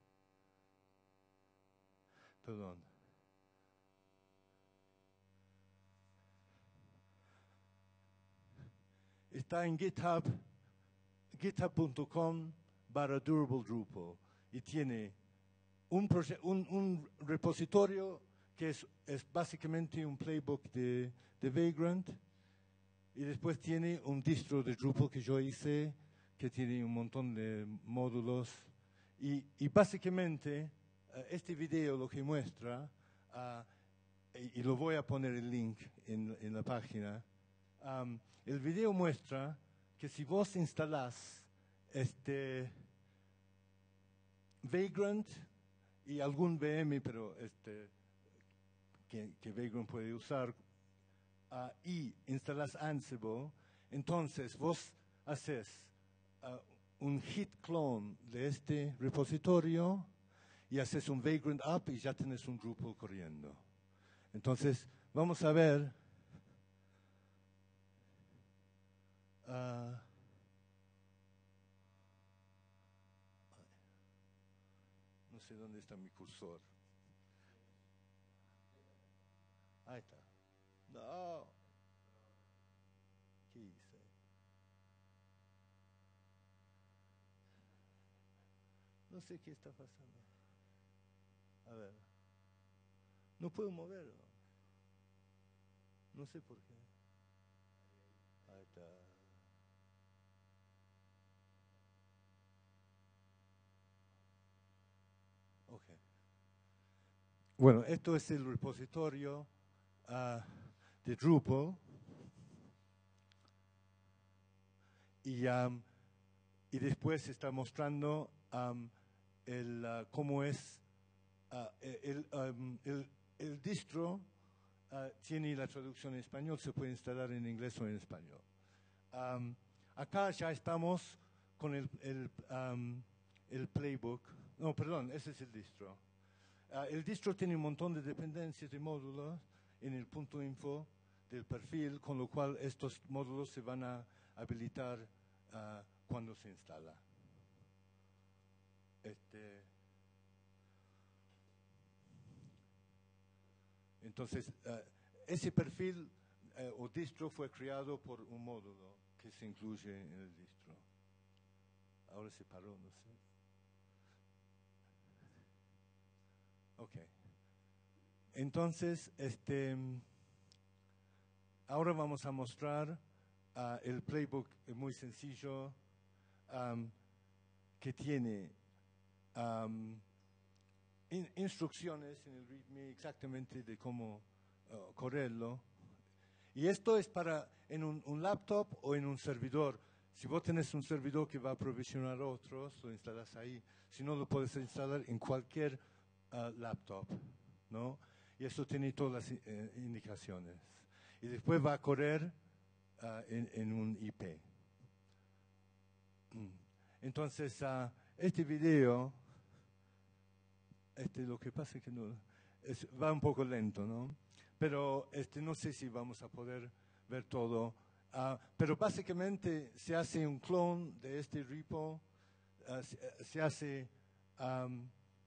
Perdón. Está en GitHub, github punto com barra durable Drupal, y tiene Un, un, un repositorio que es, es básicamente un playbook de, de Vagrant, y después tiene un distro de Drupal que yo hice, que tiene un montón de módulos, y, y básicamente uh, este video lo que muestra, uh, y, y lo voy a poner el link en, en la página, um, el video muestra que si vos instalás este Vagrant, y algún V M, pero este, que, que Vagrant puede usar, uh, y instalas Ansible, entonces vos haces uh, un git clone de este repositorio y haces un Vagrant up y ya tienes un Drupal corriendo. Entonces, vamos a ver. Uh, No sé dónde está mi cursor. Ahí está. No. ¿Qué hice? No sé qué está pasando. A ver. No puedo moverlo. No sé por qué. Ahí está. Ok. Bueno, esto es el repositorio uh, de Drupal. Y, um, y después está mostrando um, el, uh, cómo es uh, el, um, el, el distro. Uh, tiene la traducción en español, se puede instalar en inglés o en español. Um, acá ya estamos con el, el, um, el playbook. No, perdón, ese es el distro. Uh, el distro tiene un montón de dependencias de módulos en el punto info del perfil, con lo cual estos módulos se van a habilitar uh, cuando se instala. Este, entonces, uh, ese perfil uh, o distro fue creado por un módulo que se incluye en el distro. Ahora se paró, no sé. Ok. Entonces, este, ahora vamos a mostrar uh, el playbook muy sencillo um, que tiene um, in, instrucciones en el README exactamente de cómo uh, correrlo. Y esto es para en un, un laptop o en un servidor. Si vos tenés un servidor que va a provisionar otros, lo instalas ahí. Si no, lo puedes instalar en cualquier uh, laptop, ¿no? Y eso tiene todas las eh, indicaciones. Y después va a correr uh, en, en un I P. Mm. Entonces, uh, este video, este, lo que pasa es que no, es, va un poco lento, ¿no? Pero este, no sé si vamos a poder ver todo. Uh, pero básicamente se hace un clon de este repo, uh, se, se hace um,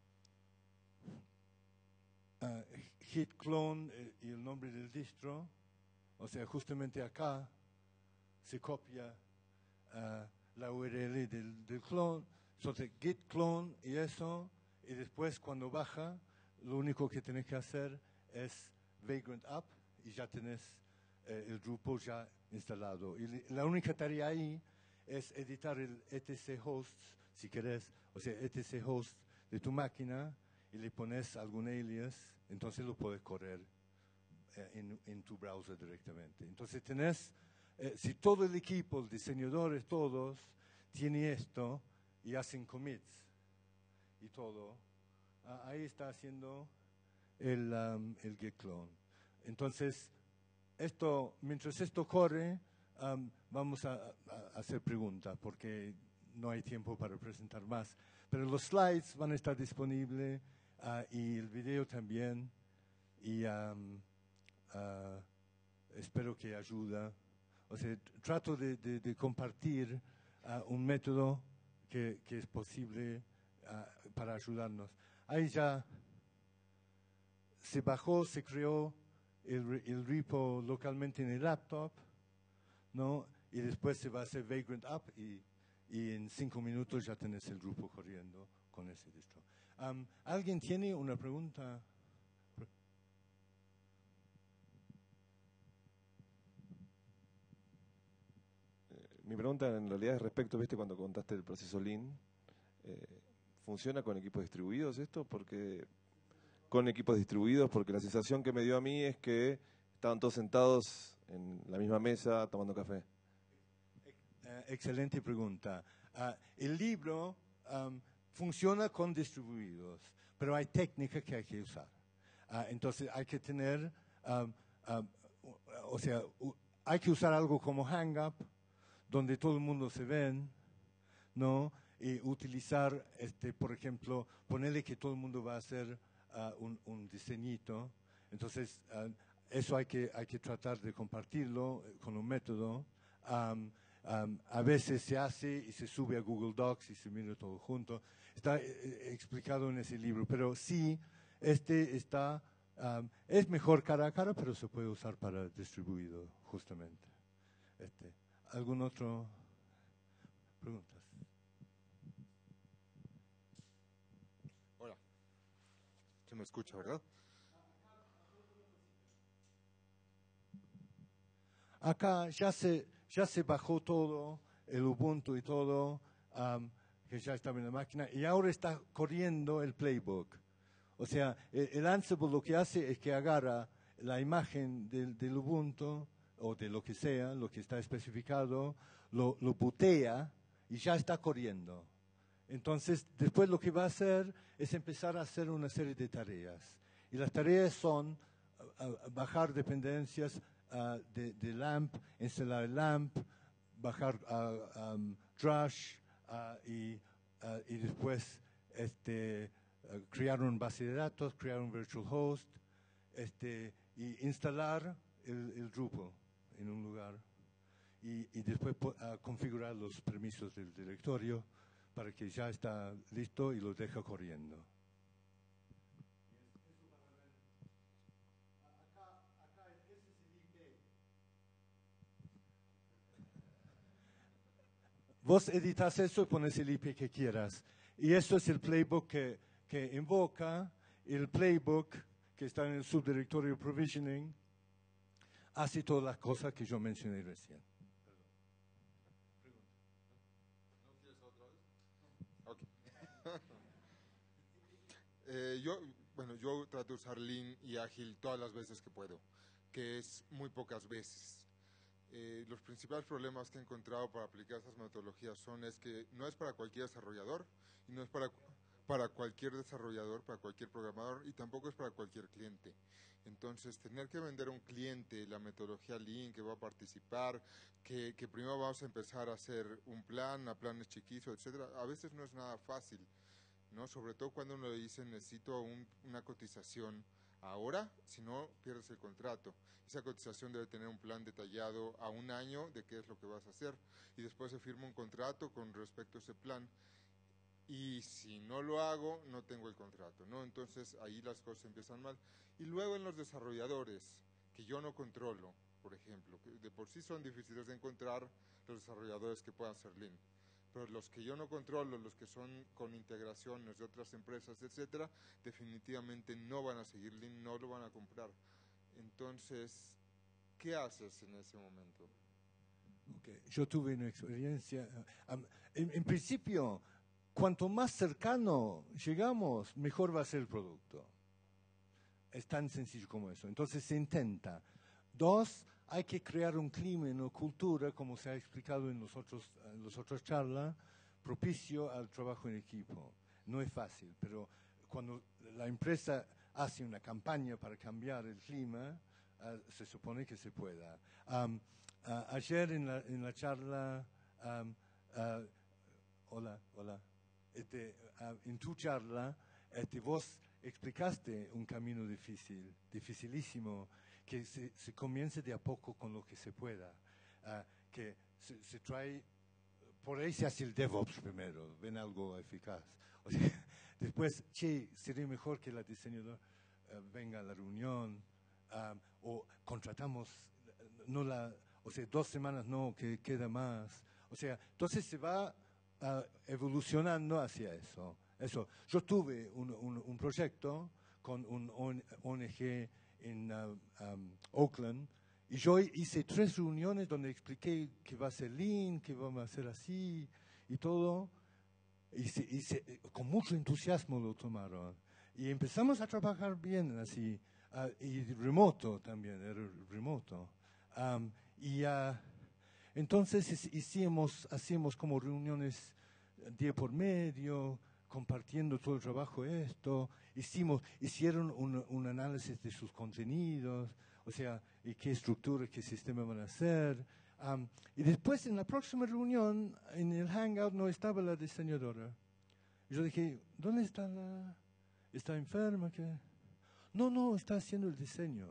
uh, hit clone eh, y el nombre del distro, o sea, justamente acá se copia uh, la U R L del, del clone, entonces git clone y eso, y después cuando baja, lo único que tenés que hacer es Vagrant Up y ya tenés eh, el Drupal ya instalado. Y li, la única tarea ahí es editar el etc host, si querés, o sea, etc host de tu máquina y le pones algún alias, entonces lo puedes correr eh, en, en tu browser directamente. Entonces tenés, eh, si todo el equipo, los diseñadores, todos, tiene esto y hacen commits y todo, ah, ahí está haciendo el, um, el git clone. Entonces, esto, mientras esto corre, um, vamos a, a hacer preguntas porque no hay tiempo para presentar más. Pero los slides van a estar disponibles uh, y el video también. Y um, uh, espero que ayude. O sea, trato de, de, de compartir uh, un método que, que es posible uh, para ayudarnos. Ahí ya se bajó, se creó el, el repo localmente en el laptop, ¿no? Y después se va a hacer Vagrant Up y, y en cinco minutos ya tenés el grupo corriendo con ese distro. Um, ¿Alguien tiene una pregunta? Eh, mi pregunta en realidad es respecto, viste, cuando contaste el proceso Lean, eh, ¿funciona con equipos distribuidos esto? Porque con equipos distribuidos, porque la sensación que me dio a mí es que estaban todos sentados en la misma mesa tomando café. Uh, excelente pregunta. Uh, el libro um, funciona con distribuidos, pero hay técnicas que hay que usar. Uh, entonces hay que tener, um, um, o sea, uh, hay que usar algo como Hangup, donde todo el mundo se ven, ¿no? Y utilizar, este, por ejemplo, ponerle que todo el mundo va a hacer uh, un, un diseñito. Entonces, uh, eso hay que, hay que tratar de compartirlo con un método. Um, um, a veces se hace y se sube a Google Docs y se mira todo junto. Está eh, explicado en ese libro, pero sí, este está, um, es mejor cara a cara, pero se puede usar para distribuido, justamente. Este, ¿algún otro preguntas? Hola. ¿Se me escucha, verdad? Acá ya se, ya se bajó todo, el Ubuntu y todo, um, que ya estaba en la máquina, y ahora está corriendo el playbook. O sea, el, el Ansible lo que hace es que agarra la imagen del, del Ubuntu, o de lo que sea, lo que está especificado, lo, lo bootea y ya está corriendo. Entonces, después lo que va a hacer es empezar a hacer una serie de tareas. Y las tareas son uh, uh, bajar dependencias uh, de, de LAMP, instalar LAMP, bajar uh, um, Drush uh, y, uh, y después este, uh, crear una base de datos, crear un virtual host este, y instalar el, el Drupal en un lugar y, y después uh, configurar los permisos del directorio para que ya está listo y lo deja corriendo. Vos editas eso y pones el I P que quieras. Y esto es el playbook que, que invoca. El playbook que está en el subdirectorio provisioning hace todas las cosas que yo mencioné recién. ¿No quieres otra vez? Okay. eh, yo, bueno, yo trato de usar Lean y Ágil todas las veces que puedo, que es muy pocas veces. Eh, los principales problemas que he encontrado para aplicar estas metodologías son es que no es para cualquier desarrollador y no es para, para cualquier desarrollador, para cualquier programador y tampoco es para cualquier cliente. Entonces, tener que vender a un cliente la metodología Lean que va a participar, que, que primero vamos a empezar a hacer un plan, a planes chiquitos, etcétera, a veces no es nada fácil, ¿no? Sobre todo cuando uno le dice necesito un, una cotización ahora, si no pierdes el contrato. Esa cotización debe tener un plan detallado a un año de qué es lo que vas a hacer y después se firma un contrato con respecto a ese plan y si no lo hago no tengo el contrato, ¿no? Entonces ahí las cosas empiezan mal. Y luego en los desarrolladores que yo no controlo, por ejemplo, que de por sí son difíciles de encontrar los desarrolladores que puedan ser Lean, pero los que yo no controlo, los que son con integraciones de otras empresas, etcétera, definitivamente no van a seguir Lean, no lo van a comprar. Entonces, ¿qué haces en ese momento? Okay. Yo tuve una experiencia, um, en, en principio, cuanto más cercano llegamos, mejor va a ser el producto. Es tan sencillo como eso. Entonces se intenta. Dos, hay que crear un clima, una cultura, como se ha explicado en los otros, en las otras charlas, propicio al trabajo en equipo. No es fácil, pero cuando la empresa hace una campaña para cambiar el clima, uh, se supone que se pueda. Um, uh, ayer en la, en la charla, um, uh, hola, hola, este, uh, en tu charla, este, vos explicaste un camino difícil, dificilísimo, que se, se comience de a poco con lo que se pueda, uh, que se, se trae, por ahí se hace el DevOps primero, ven algo eficaz. O sea, después, che, sería mejor que la diseñadora uh, venga a la reunión, um, o contratamos, no la, o sea, dos semanas no, que queda más. O sea, entonces se va uh, evolucionando hacia eso. Eso. Yo tuve un, un, un proyecto con un O N G en uh, um, Oakland y yo hice tres reuniones donde expliqué que va a ser Lean, que vamos a hacer así y todo. Y, se, y se, con mucho entusiasmo lo tomaron. Y empezamos a trabajar bien así. Uh, y remoto también, era remoto. Um, y uh, entonces hicimos, hacíamos como reuniones día por medio, compartiendo todo el trabajo esto, hicimos, hicieron un, un análisis de sus contenidos, o sea, y qué estructura, qué sistema van a hacer. Um, y después en la próxima reunión, en el Hangout, no estaba la diseñadora. Yo dije, ¿dónde está la...? ¿Está enferma? ¿Qué? No, no, está haciendo el diseño.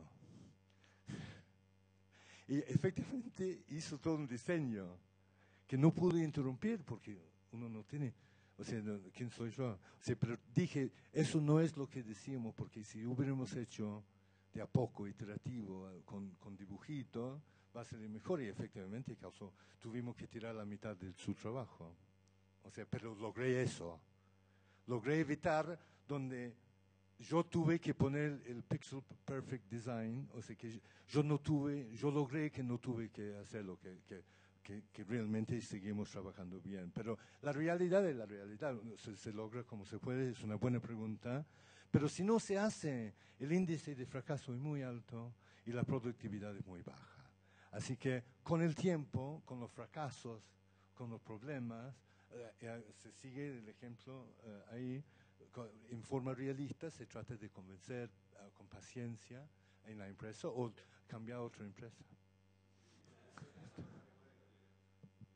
Y efectivamente hizo todo un diseño que no pude interrumpir porque uno no tiene... O sea, no, ¿quién soy yo? O sea, pero dije, eso no es lo que decíamos, porque si hubiéramos hecho de a poco, iterativo, con, con dibujito, va a ser mejor. Y efectivamente causó, tuvimos que tirar la mitad de su trabajo. O sea, pero logré eso. Logré evitar donde yo tuve que poner el Pixel Perfect Design, o sea que yo no tuve, yo logré que no tuve que hacerlo, que, que Que, que realmente seguimos trabajando bien. Pero la realidad es la realidad, se, se logra como se puede, es una buena pregunta, pero si no se hace, el índice de fracaso es muy alto y la productividad es muy baja. Así que con el tiempo, con los fracasos, con los problemas, eh, eh, se sigue el ejemplo eh, ahí, con, en forma realista se trata de convencer eh, con paciencia en la empresa o cambiar a otra empresa.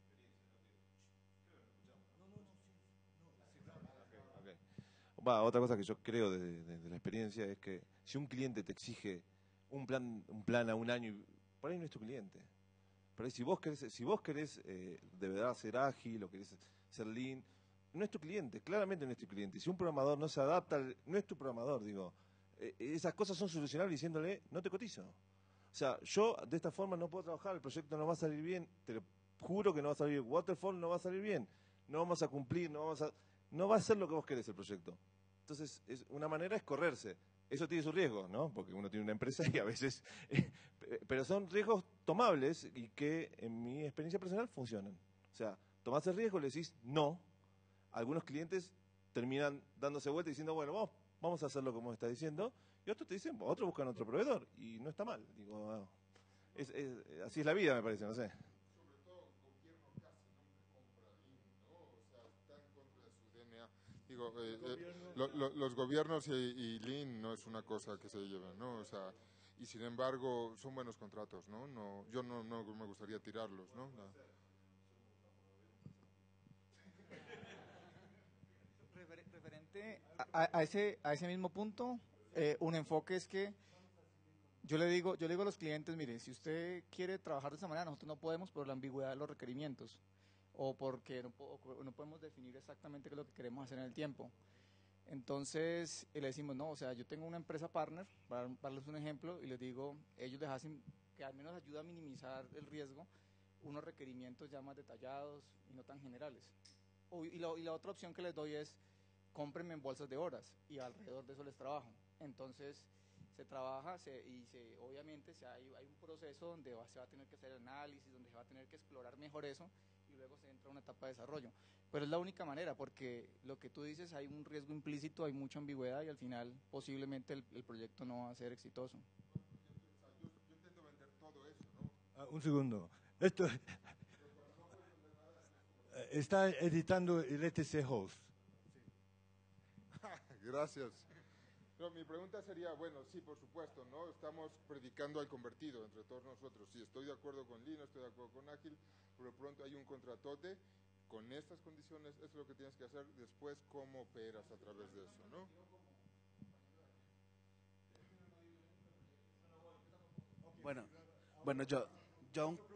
va, otra cosa que yo creo de, de- de la experiencia es que si un cliente te exige un plan, un plan a un año, por ahí no es tu cliente. Por ahí si vos querés, si vos querés eh, de verdad ser ágil o querés ser lean, no es tu cliente, claramente no es tu cliente. Si un programador no se adapta, al- no es tu programador, digo. Eh, esas cosas son solucionables diciéndole, no te cotizo. O sea, yo de esta forma no puedo trabajar, el proyecto no va a salir bien, te lo juro que no va a salir bien, Waterfall no va a salir bien, no vamos a cumplir, no vamos a, no va a ser lo que vos querés el proyecto. Entonces, es, una manera es correrse. Eso tiene su riesgo, ¿no? Porque uno tiene una empresa y a veces... pero son riesgos tomables y que en mi experiencia personal funcionan. O sea, tomás el riesgo, le decís no. Algunos clientes terminan dándose vuelta y diciendo, bueno, vamos, vamos a hacerlo como está diciendo. Y otros te dicen, otros buscan otro proveedor. Y no está mal. Digo, ah, es, es- así es la vida, me parece, no sé. Sobre todo, el gobierno casi nunca compra Lean, ¿no? O sea, está en contra de su D N A. Digo, eh, eh, lo- lo- los gobiernos y, y Lean no es una cosa que se lleven, ¿no? O sea, y sin embargo, son buenos contratos, ¿no? No, yo no, no me gustaría tirarlos, ¿no? No. Refer- Referente a, a- a ese, a ese mismo punto, eh, un enfoque es que yo le digo, yo le digo a los clientes, mire, si usted quiere trabajar de esa manera, nosotros no podemos por la ambigüedad de los requerimientos o porque no, po- o no podemos definir exactamente qué es lo que queremos hacer en el tiempo. Entonces eh, le decimos, no, o sea, yo tengo una empresa partner, para para darles un ejemplo, y les digo, ellos les hacen, que al menos ayuda a minimizar el riesgo, unos requerimientos ya más detallados y no tan generales. O- y, la, y la otra opción que les doy es, cómprenme en bolsas de horas y alrededor de eso les trabajo. Entonces se trabaja se, y se, obviamente se hay, hay un proceso donde va, se va a tener que hacer análisis, donde se va a tener que explorar mejor eso y luego se entra a una etapa de desarrollo. Pero es la única manera porque lo que tú dices, hay un riesgo implícito, hay mucha ambigüedad y al final posiblemente el, el proyecto no va a ser exitoso. Yo, yo intento vender todo eso, ¿no? Ah, un segundo. Esto eh, está editando el E T C Host. Gracias. No, mi pregunta sería, bueno, sí, por supuesto, ¿no? Estamos predicando al convertido entre todos nosotros. Sí, estoy de acuerdo con Lean, estoy de acuerdo con Ágil, pero de pronto hay un contratote. Con estas condiciones, eso es lo que tienes que hacer. Después, ¿cómo operas a través de eso, no? Bueno, bueno, yo, yo un,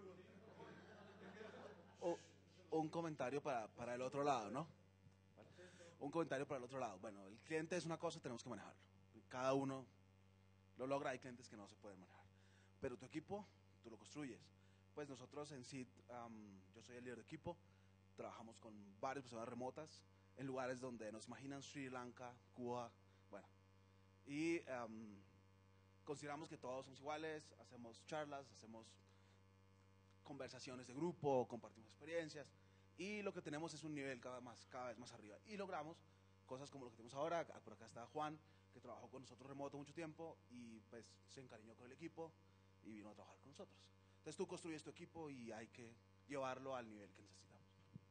o- un comentario para, para el otro lado, ¿no? Un comentario para el otro lado. Bueno, el cliente es una cosa, tenemos que manejarlo. Cada uno lo logra, hay clientes que no se pueden manejar. Pero tu equipo, tú lo construyes. Pues nosotros en S I D, um, yo soy el líder de equipo, trabajamos con varias personas remotas en lugares donde nos imaginan Sri Lanka, Cuba, bueno. Y um, consideramos que todos somos iguales, hacemos charlas, hacemos conversaciones de grupo, compartimos experiencias y lo que tenemos es un nivel cada, más, cada vez más arriba y logramos cosas como lo que tenemos ahora. Por acá está Juan, que trabajó con nosotros remoto mucho tiempo y pues se encariñó con el equipo y vino a trabajar con nosotros. Entonces tú construyes tu equipo y hay que llevarlo al nivel que necesitamos.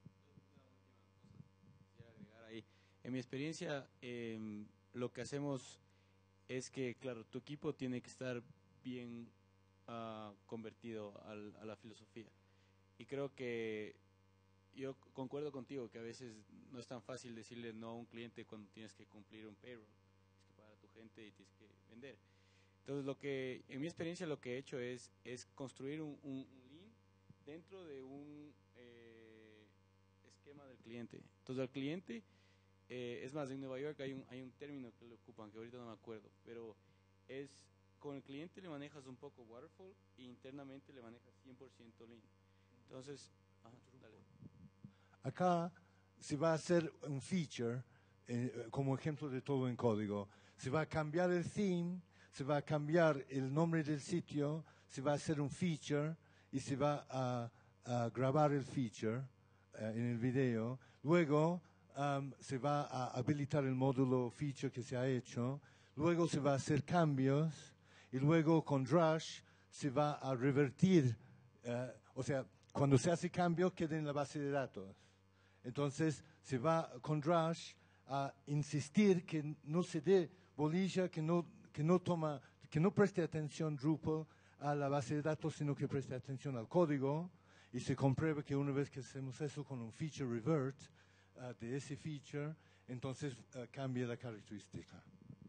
Quisiera agregar ahí. En mi experiencia, em, lo que hacemos es que, claro, tu equipo tiene que estar bien ah, convertido al- a la filosofía. Y creo que yo concuerdo contigo que a veces no es tan fácil decirle no a un cliente cuando tienes que cumplir un payroll, tienes que pagar a tu gente y tienes que vender. Entonces, lo que, en mi experiencia, lo que he hecho es, es construir un, un, un lean dentro de un eh, esquema del cliente. Entonces, al cliente, eh, es más, en Nueva York hay un, hay un término que lo ocupan, que ahorita no me acuerdo, pero es, con el cliente le manejas un poco waterfall e internamente le manejas cien por ciento lean. Entonces, ajá, dale. Acá se va a hacer un feature, eh, como ejemplo de todo en código. Se va a cambiar el theme, se va a cambiar el nombre del sitio, se va a hacer un feature y se va a, a grabar el feature eh, en el video. Luego um, se va a habilitar el módulo feature que se ha hecho. Luego se va a hacer cambios y luego con Drush se va a revertir, eh, o sea, cuando se hace cambio queda en la base de datos. Entonces se va con Drush a insistir que no se dé bolilla, que no, que no toma, que no preste atención Drupal a la base de datos, sino que preste atención al código, y se comprueba que una vez que hacemos eso con un feature revert uh, de ese feature, entonces uh, cambia la característica.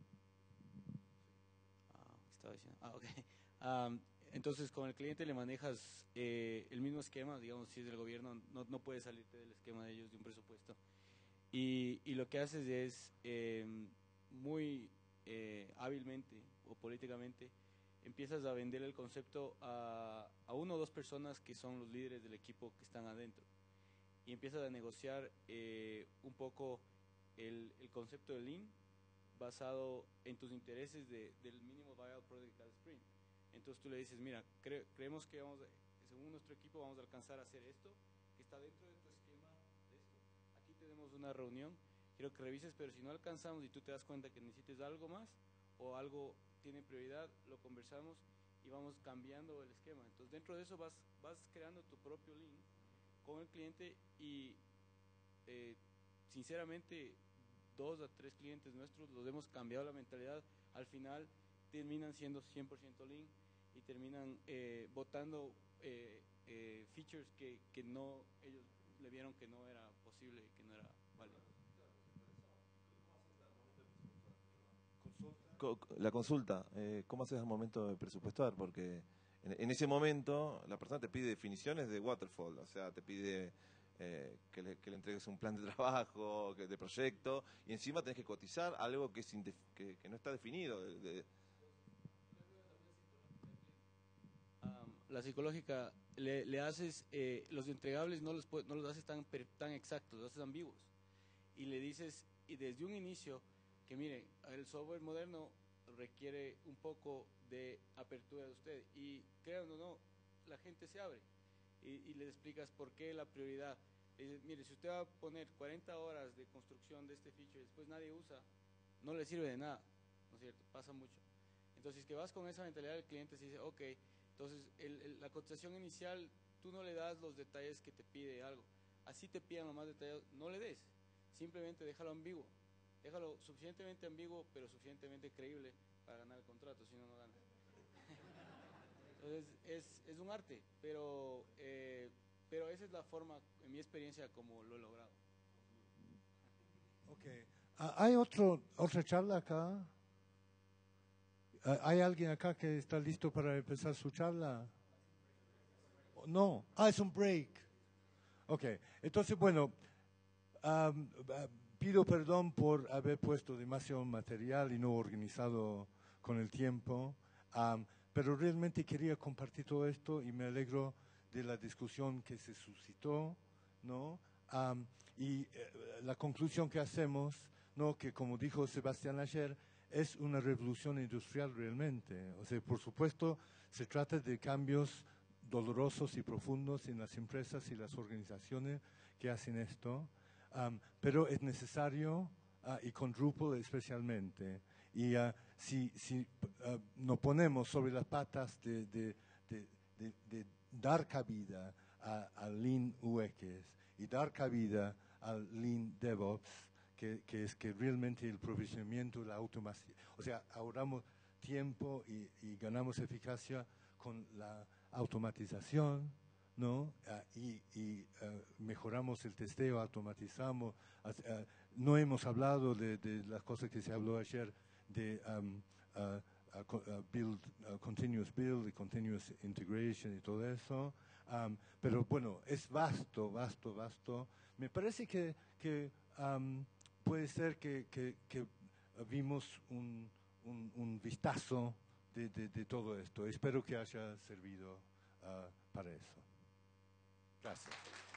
Ah, estaba diciendo. Ah, ok. Um, entonces, con el cliente le manejas eh, el mismo esquema, digamos, si es del gobierno, no, no puedes salirte del esquema de ellos, de un presupuesto. Y, y lo que haces es, eh, muy eh, hábilmente o políticamente, empiezas a vender el concepto a, a uno o dos personas que son los líderes del equipo que están adentro. Y empiezas a negociar eh, un poco el, el concepto de Lean basado en tus intereses de, del mínimo viable product de cada sprint. Entonces tú le dices, mira, cre creemos que vamos a, según nuestro equipo vamos a alcanzar a hacer esto, que está dentro de tu esquema de esto. Aquí tenemos una reunión, quiero que revises, pero si no alcanzamos y tú te das cuenta que necesites algo más o algo tiene prioridad, lo conversamos y vamos cambiando el esquema. Entonces dentro de eso vas, vas creando tu propio Lean con el cliente y eh, sinceramente dos a tres clientes nuestros los hemos cambiado la mentalidad, al final terminan siendo cien por ciento Lean y terminan eh, votando eh, eh, features que, que no, ellos le vieron que no era posible, que no era válido. La consulta, eh, ¿cómo haces al momento de presupuestar? Porque en, en ese momento la persona te pide definiciones de waterfall, o sea, te pide eh, que, le, que le entregues un plan de trabajo, que, de proyecto, y encima tenés que cotizar algo que, es que, que no está definido. De, de... Um, la psicológica, le, le haces, eh, los entregables no los, no los haces tan, tan exactos, los haces ambiguos. Y le dices, y desde un inicio, que mire, el software moderno requiere un poco de apertura de usted. Y créanlo o no, la gente se abre. Y, y le explicas por qué la prioridad. Le dices, mire, si usted va a poner cuarenta horas de construcción de este feature y después nadie usa, no le sirve de nada, ¿no es cierto? Pasa mucho. Entonces, que vas con esa mentalidad del cliente, se dice, ok, entonces el, el, la cotización inicial, tú no le das los detalles que te pide algo. Así te pidan lo más detallado, no le des. Simplemente déjalo ambiguo. Déjalo suficientemente ambiguo, pero suficientemente creíble para ganar el contrato, si no, no ganas. Entonces, es, es un arte, pero, eh, pero esa es la forma, en mi experiencia, como lo he logrado. Ok. Uh, ¿Hay otro, otra charla acá? Uh, ¿Hay alguien acá que está listo para empezar su charla? No. Ah, es un break. Ok. Entonces, bueno, um, uh, pido perdón por haber puesto demasiado material y no organizado con el tiempo, um, pero realmente quería compartir todo esto y me alegro de la discusión que se suscitó, ¿no? Um, y eh, la conclusión que hacemos, ¿no? Que como dijo Sebastián ayer, es una revolución industrial realmente. O sea, por supuesto, se trata de cambios dolorosos y profundos en las empresas y las organizaciones que hacen esto. Um, pero es necesario, uh, y con Drupal especialmente. Y uh, si, si uh, nos ponemos sobre las patas de, de, de, de, de dar cabida al Lean U X y dar cabida al Lean DevOps, que, que es que realmente el provisionamiento, la automación, o sea, ahorramos tiempo y, y ganamos eficacia con la automatización, ¿no? Uh, y y uh, mejoramos el testeo, automatizamos. Uh, no hemos hablado de, de las cosas que se habló ayer de um, uh, uh, uh, build, uh, continuous build y continuous integration y todo eso. Um, pero bueno, es vasto, vasto, vasto. Me parece que, que um, puede ser que, que, que vimos un, un, un vistazo de, de, de todo esto. Espero que haya servido uh, para eso. Gracias.